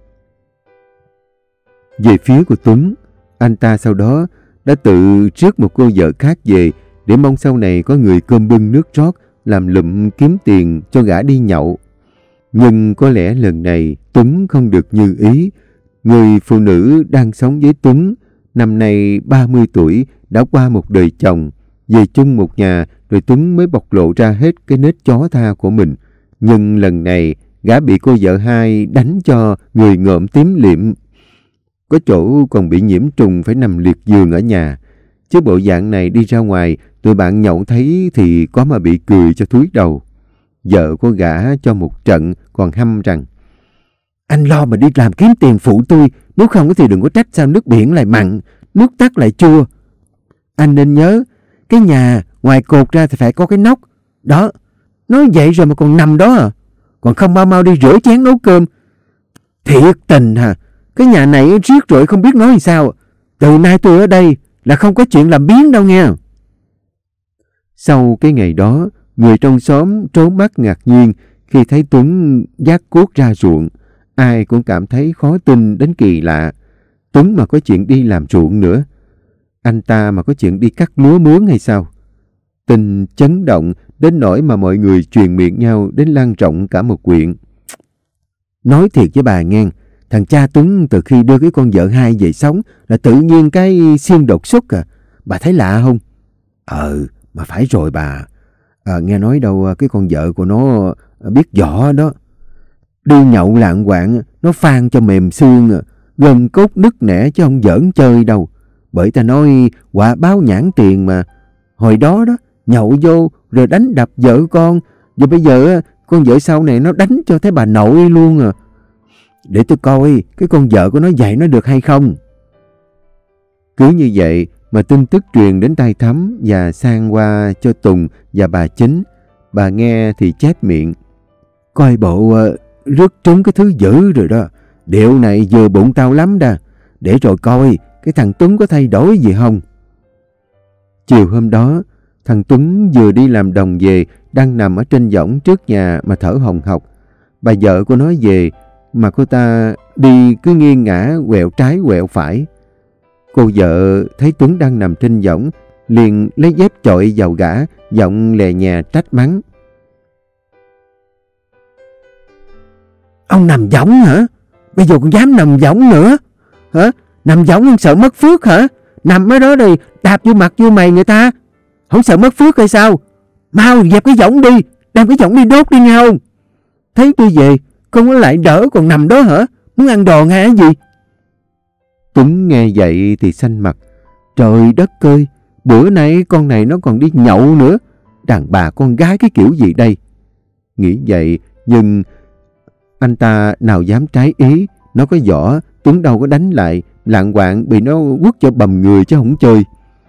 Về phía của Tuấn, anh ta sau đó đã tự rước một cô vợ khác về để mong sau này có người cơm bưng nước rót, làm lụm kiếm tiền cho gã đi nhậu. Nhưng có lẽ lần này Tuấn không được như ý. Người phụ nữ đang sống với Tuấn, năm nay ba mươi tuổi, đã qua một đời chồng, về chung một nhà rồi Tuấn mới bộc lộ ra hết cái nết chó tha của mình. Nhưng lần này gã bị cô vợ hai đánh cho người ngợm tím liệm. Có chỗ còn bị nhiễm trùng phải nằm liệt giường ở nhà. Chứ bộ dạng này đi ra ngoài, tụi bạn nhậu thấy thì có mà bị cười cho thúi đầu. Vợ của gã cho một trận còn hăm rằng, anh lo mà đi làm kiếm tiền phụ tôi, nếu không thì đừng có trách sao nước biển lại mặn, nước tắt lại chua. Anh nên nhớ, cái nhà ngoài cột ra thì phải có cái nóc. Đó, nói vậy rồi mà còn nằm đó à. Còn không mau mau đi rửa chén nấu cơm. Thiệt tình hả, cái nhà này riết rồi không biết nói làm sao. Từ nay tôi ở đây là không có chuyện làm biếng đâu nghe. Sau cái ngày đó, người trong xóm trố mắt ngạc nhiên khi thấy Tuấn vác cuốc ra ruộng. Ai cũng cảm thấy khó tin đến kỳ lạ. Tuấn mà có chuyện đi làm ruộng nữa. Anh ta mà có chuyện đi cắt lúa mướn hay sao? Tin chấn động đến nỗi mà mọi người truyền miệng nhau đến lan rộng cả một huyện. Nói thiệt với bà nghe, thằng cha Tuấn từ khi đưa cái con vợ hai về sống là tự nhiên cái xiên đột xuất à. Bà thấy lạ không? Ờ, mà phải rồi bà. À, nghe nói đâu cái con vợ của nó biết võ đó. Đi nhậu lạng quạng, nó phan cho mềm xương, gân cốt nứt nẻ chứ không giỡn chơi đâu. Bởi ta nói quả báo nhãn tiền mà. Hồi đó đó, nhậu vô rồi đánh đập vợ con. Rồi bây giờ con vợ sau này nó đánh cho thấy bà nội luôn à. Để tôi coi cái con vợ của nó dạy nó được hay không. Cứ như vậy mà tin tức truyền đến tai Thắm và sang qua cho Tùng và bà Chính. Bà nghe thì chép miệng. Coi bộ uh, rước trúng cái thứ dữ rồi đó. Điệu này vừa bụng tao lắm đà. Để rồi coi cái thằng Tuấn có thay đổi gì không. Chiều hôm đó, thằng Tuấn vừa đi làm đồng về, đang nằm ở trên võng trước nhà mà thở hồng hộc. Bà vợ của nó về mà cô ta đi cứ nghiêng ngã quẹo trái quẹo phải. Cô vợ thấy Tuấn đang nằm trên võng, liền lấy dép chọi vào gã, giọng lè nhè trách mắng. Ông nằm võng hả? Bây giờ còn dám nằm võng nữa? Hả? Nằm võng không sợ mất phước hả? Nằm ở đó rồi đạp vô mặt vô mày người ta. Không sợ mất phước hay sao? Mau dẹp cái võng đi, đem cái võng đi đốt đi nghe không? Thấy tôi về, con có lại đỡ còn nằm đó hả? Muốn ăn đòn hay gì? Tuấn nghe vậy thì xanh mặt. Trời đất ơi, bữa nay con này nó còn đi nhậu nữa. Đàn bà con gái cái kiểu gì đây? Nghĩ vậy, nhưng anh ta nào dám trái ý. Nó có võ, Tuấn đâu có đánh lại. Lạng quạng bị nó quất cho bầm người chứ không chơi.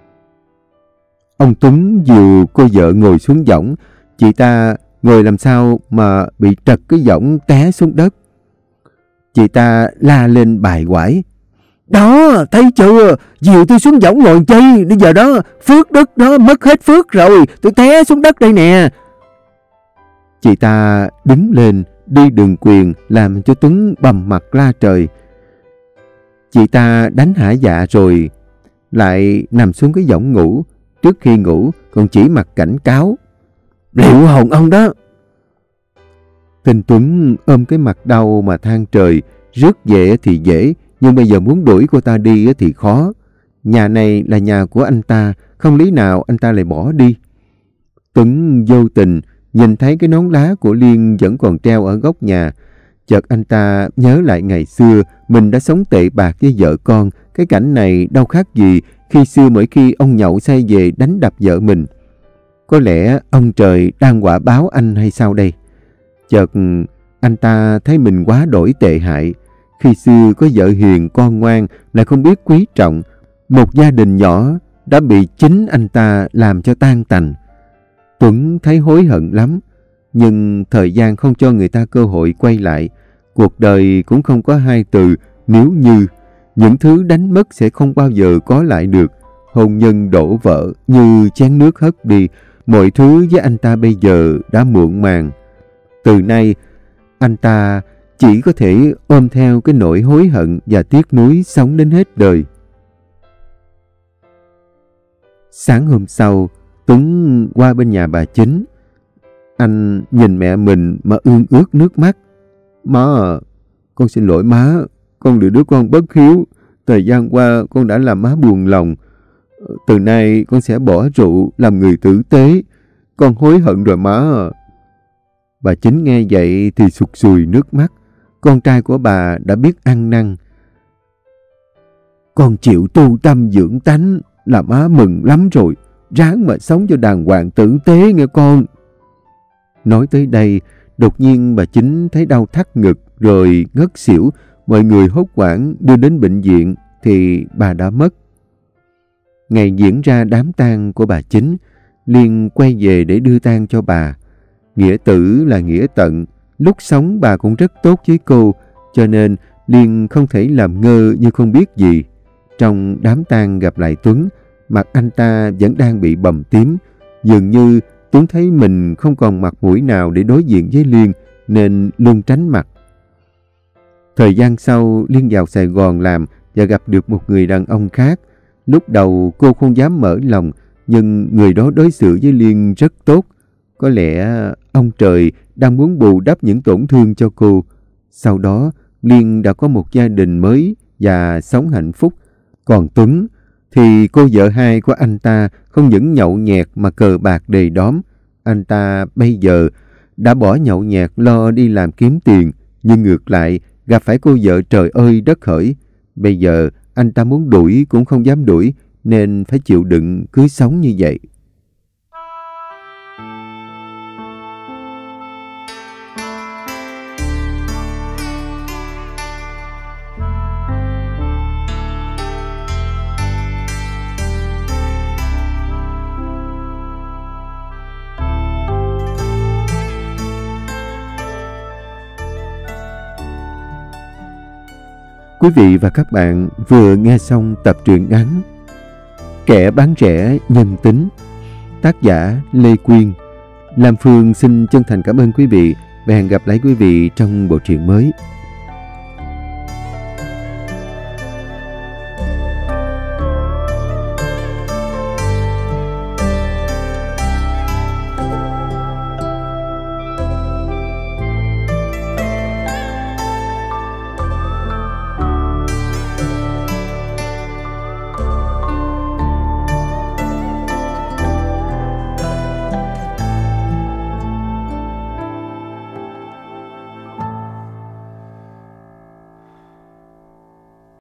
Ông Tuấn dìu cô vợ ngồi xuống võng. Chị ta ngồi làm sao mà bị trật cái võng té xuống đất. Chị ta la lên bài quải. Đó, thấy chưa? Dìu tôi xuống võng ngồi chơi. Bây giờ đó, phước đất đó mất hết phước rồi. Tôi té xuống đất đây nè. Chị ta đứng lên, đi đường quyền làm cho Tuấn bầm mặt la trời. Chị ta đánh hả dạ rồi lại nằm xuống cái võng ngủ. Trước khi ngủ còn chỉ mặt cảnh cáo. Liệu hồn ông đó. Tên Tuấn ôm cái mặt đau mà than trời. Rước về thì dễ, nhưng bây giờ muốn đuổi cô ta đi thì khó. Nhà này là nhà của anh ta, không lý nào anh ta lại bỏ đi. Tuấn vô tình nhìn thấy cái nón lá của Liên vẫn còn treo ở góc nhà. Chợt anh ta nhớ lại ngày xưa mình đã sống tệ bạc với vợ con. Cái cảnh này đâu khác gì khi xưa mỗi khi ông nhậu say về đánh đập vợ mình. Có lẽ ông trời đang quả báo anh hay sao đây? Chợt anh ta thấy mình quá đổi tệ hại. Khi xưa có vợ hiền con ngoan lại không biết quý trọng. Một gia đình nhỏ đã bị chính anh ta làm cho tan tành. Tuấn thấy hối hận lắm. Nhưng thời gian không cho người ta cơ hội quay lại. Cuộc đời cũng không có hai từ nếu như. Những thứ đánh mất sẽ không bao giờ có lại được. Hôn nhân đổ vỡ như chén nước hất đi. Mọi thứ với anh ta bây giờ đã muộn màng. Từ nay, anh ta chỉ có thể ôm theo cái nỗi hối hận và tiếc nuối sống đến hết đời. Sáng hôm sau, Tuấn qua bên nhà bà Chính. Anh nhìn mẹ mình mà ương ướt nước mắt. Má à, con xin lỗi má. Con là đứa con bất hiếu. Thời gian qua con đã làm má buồn lòng. Từ nay con sẽ bỏ rượu, làm người tử tế. Con hối hận rồi má à. Bà Chính nghe vậy thì sụt sùi nước mắt. Con trai của bà đã biết ăn năn. Con chịu tu tâm dưỡng tánh là má mừng lắm rồi. Ráng mà sống cho đàng hoàng tử tế nghe con. Nói tới đây, đột nhiên bà Chính thấy đau thắt ngực rồi ngất xỉu. Mọi người hốt hoảng đưa đến bệnh viện thì bà đã mất. Ngày diễn ra đám tang của bà Chính, Liên quay về để đưa tang cho bà. Nghĩa tử là nghĩa tận. Lúc sống bà cũng rất tốt với cô, cho nên Liên không thể làm ngơ như không biết gì. Trong đám tang gặp lại Tuấn, mặt anh ta vẫn đang bị bầm tím. Dường như Tuấn thấy mình không còn mặt mũi nào để đối diện với Liên, nên luôn tránh mặt. Thời gian sau, Liên vào Sài Gòn làm và gặp được một người đàn ông khác. Lúc đầu cô không dám mở lòng, nhưng người đó đối xử với Liên rất tốt. Có lẽ ông trời đang muốn bù đắp những tổn thương cho cô. Sau đó, Liên đã có một gia đình mới và sống hạnh phúc. Còn Tuấn thì cô vợ hai của anh ta không những nhậu nhẹt mà cờ bạc đầy đóm. Anh ta bây giờ đã bỏ nhậu nhẹt lo đi làm kiếm tiền, nhưng ngược lại gặp phải cô vợ trời ơi đất hỡi. Bây giờ anh ta muốn đuổi cũng không dám đuổi, nên phải chịu đựng cứ sống như vậy. Quý vị và các bạn vừa nghe xong tập truyện ngắn Kẻ bán rẻ nhân tính, tác giả Lê Quyên. Lam Phương xin chân thành cảm ơn quý vị và hẹn gặp lại quý vị trong bộ truyện mới.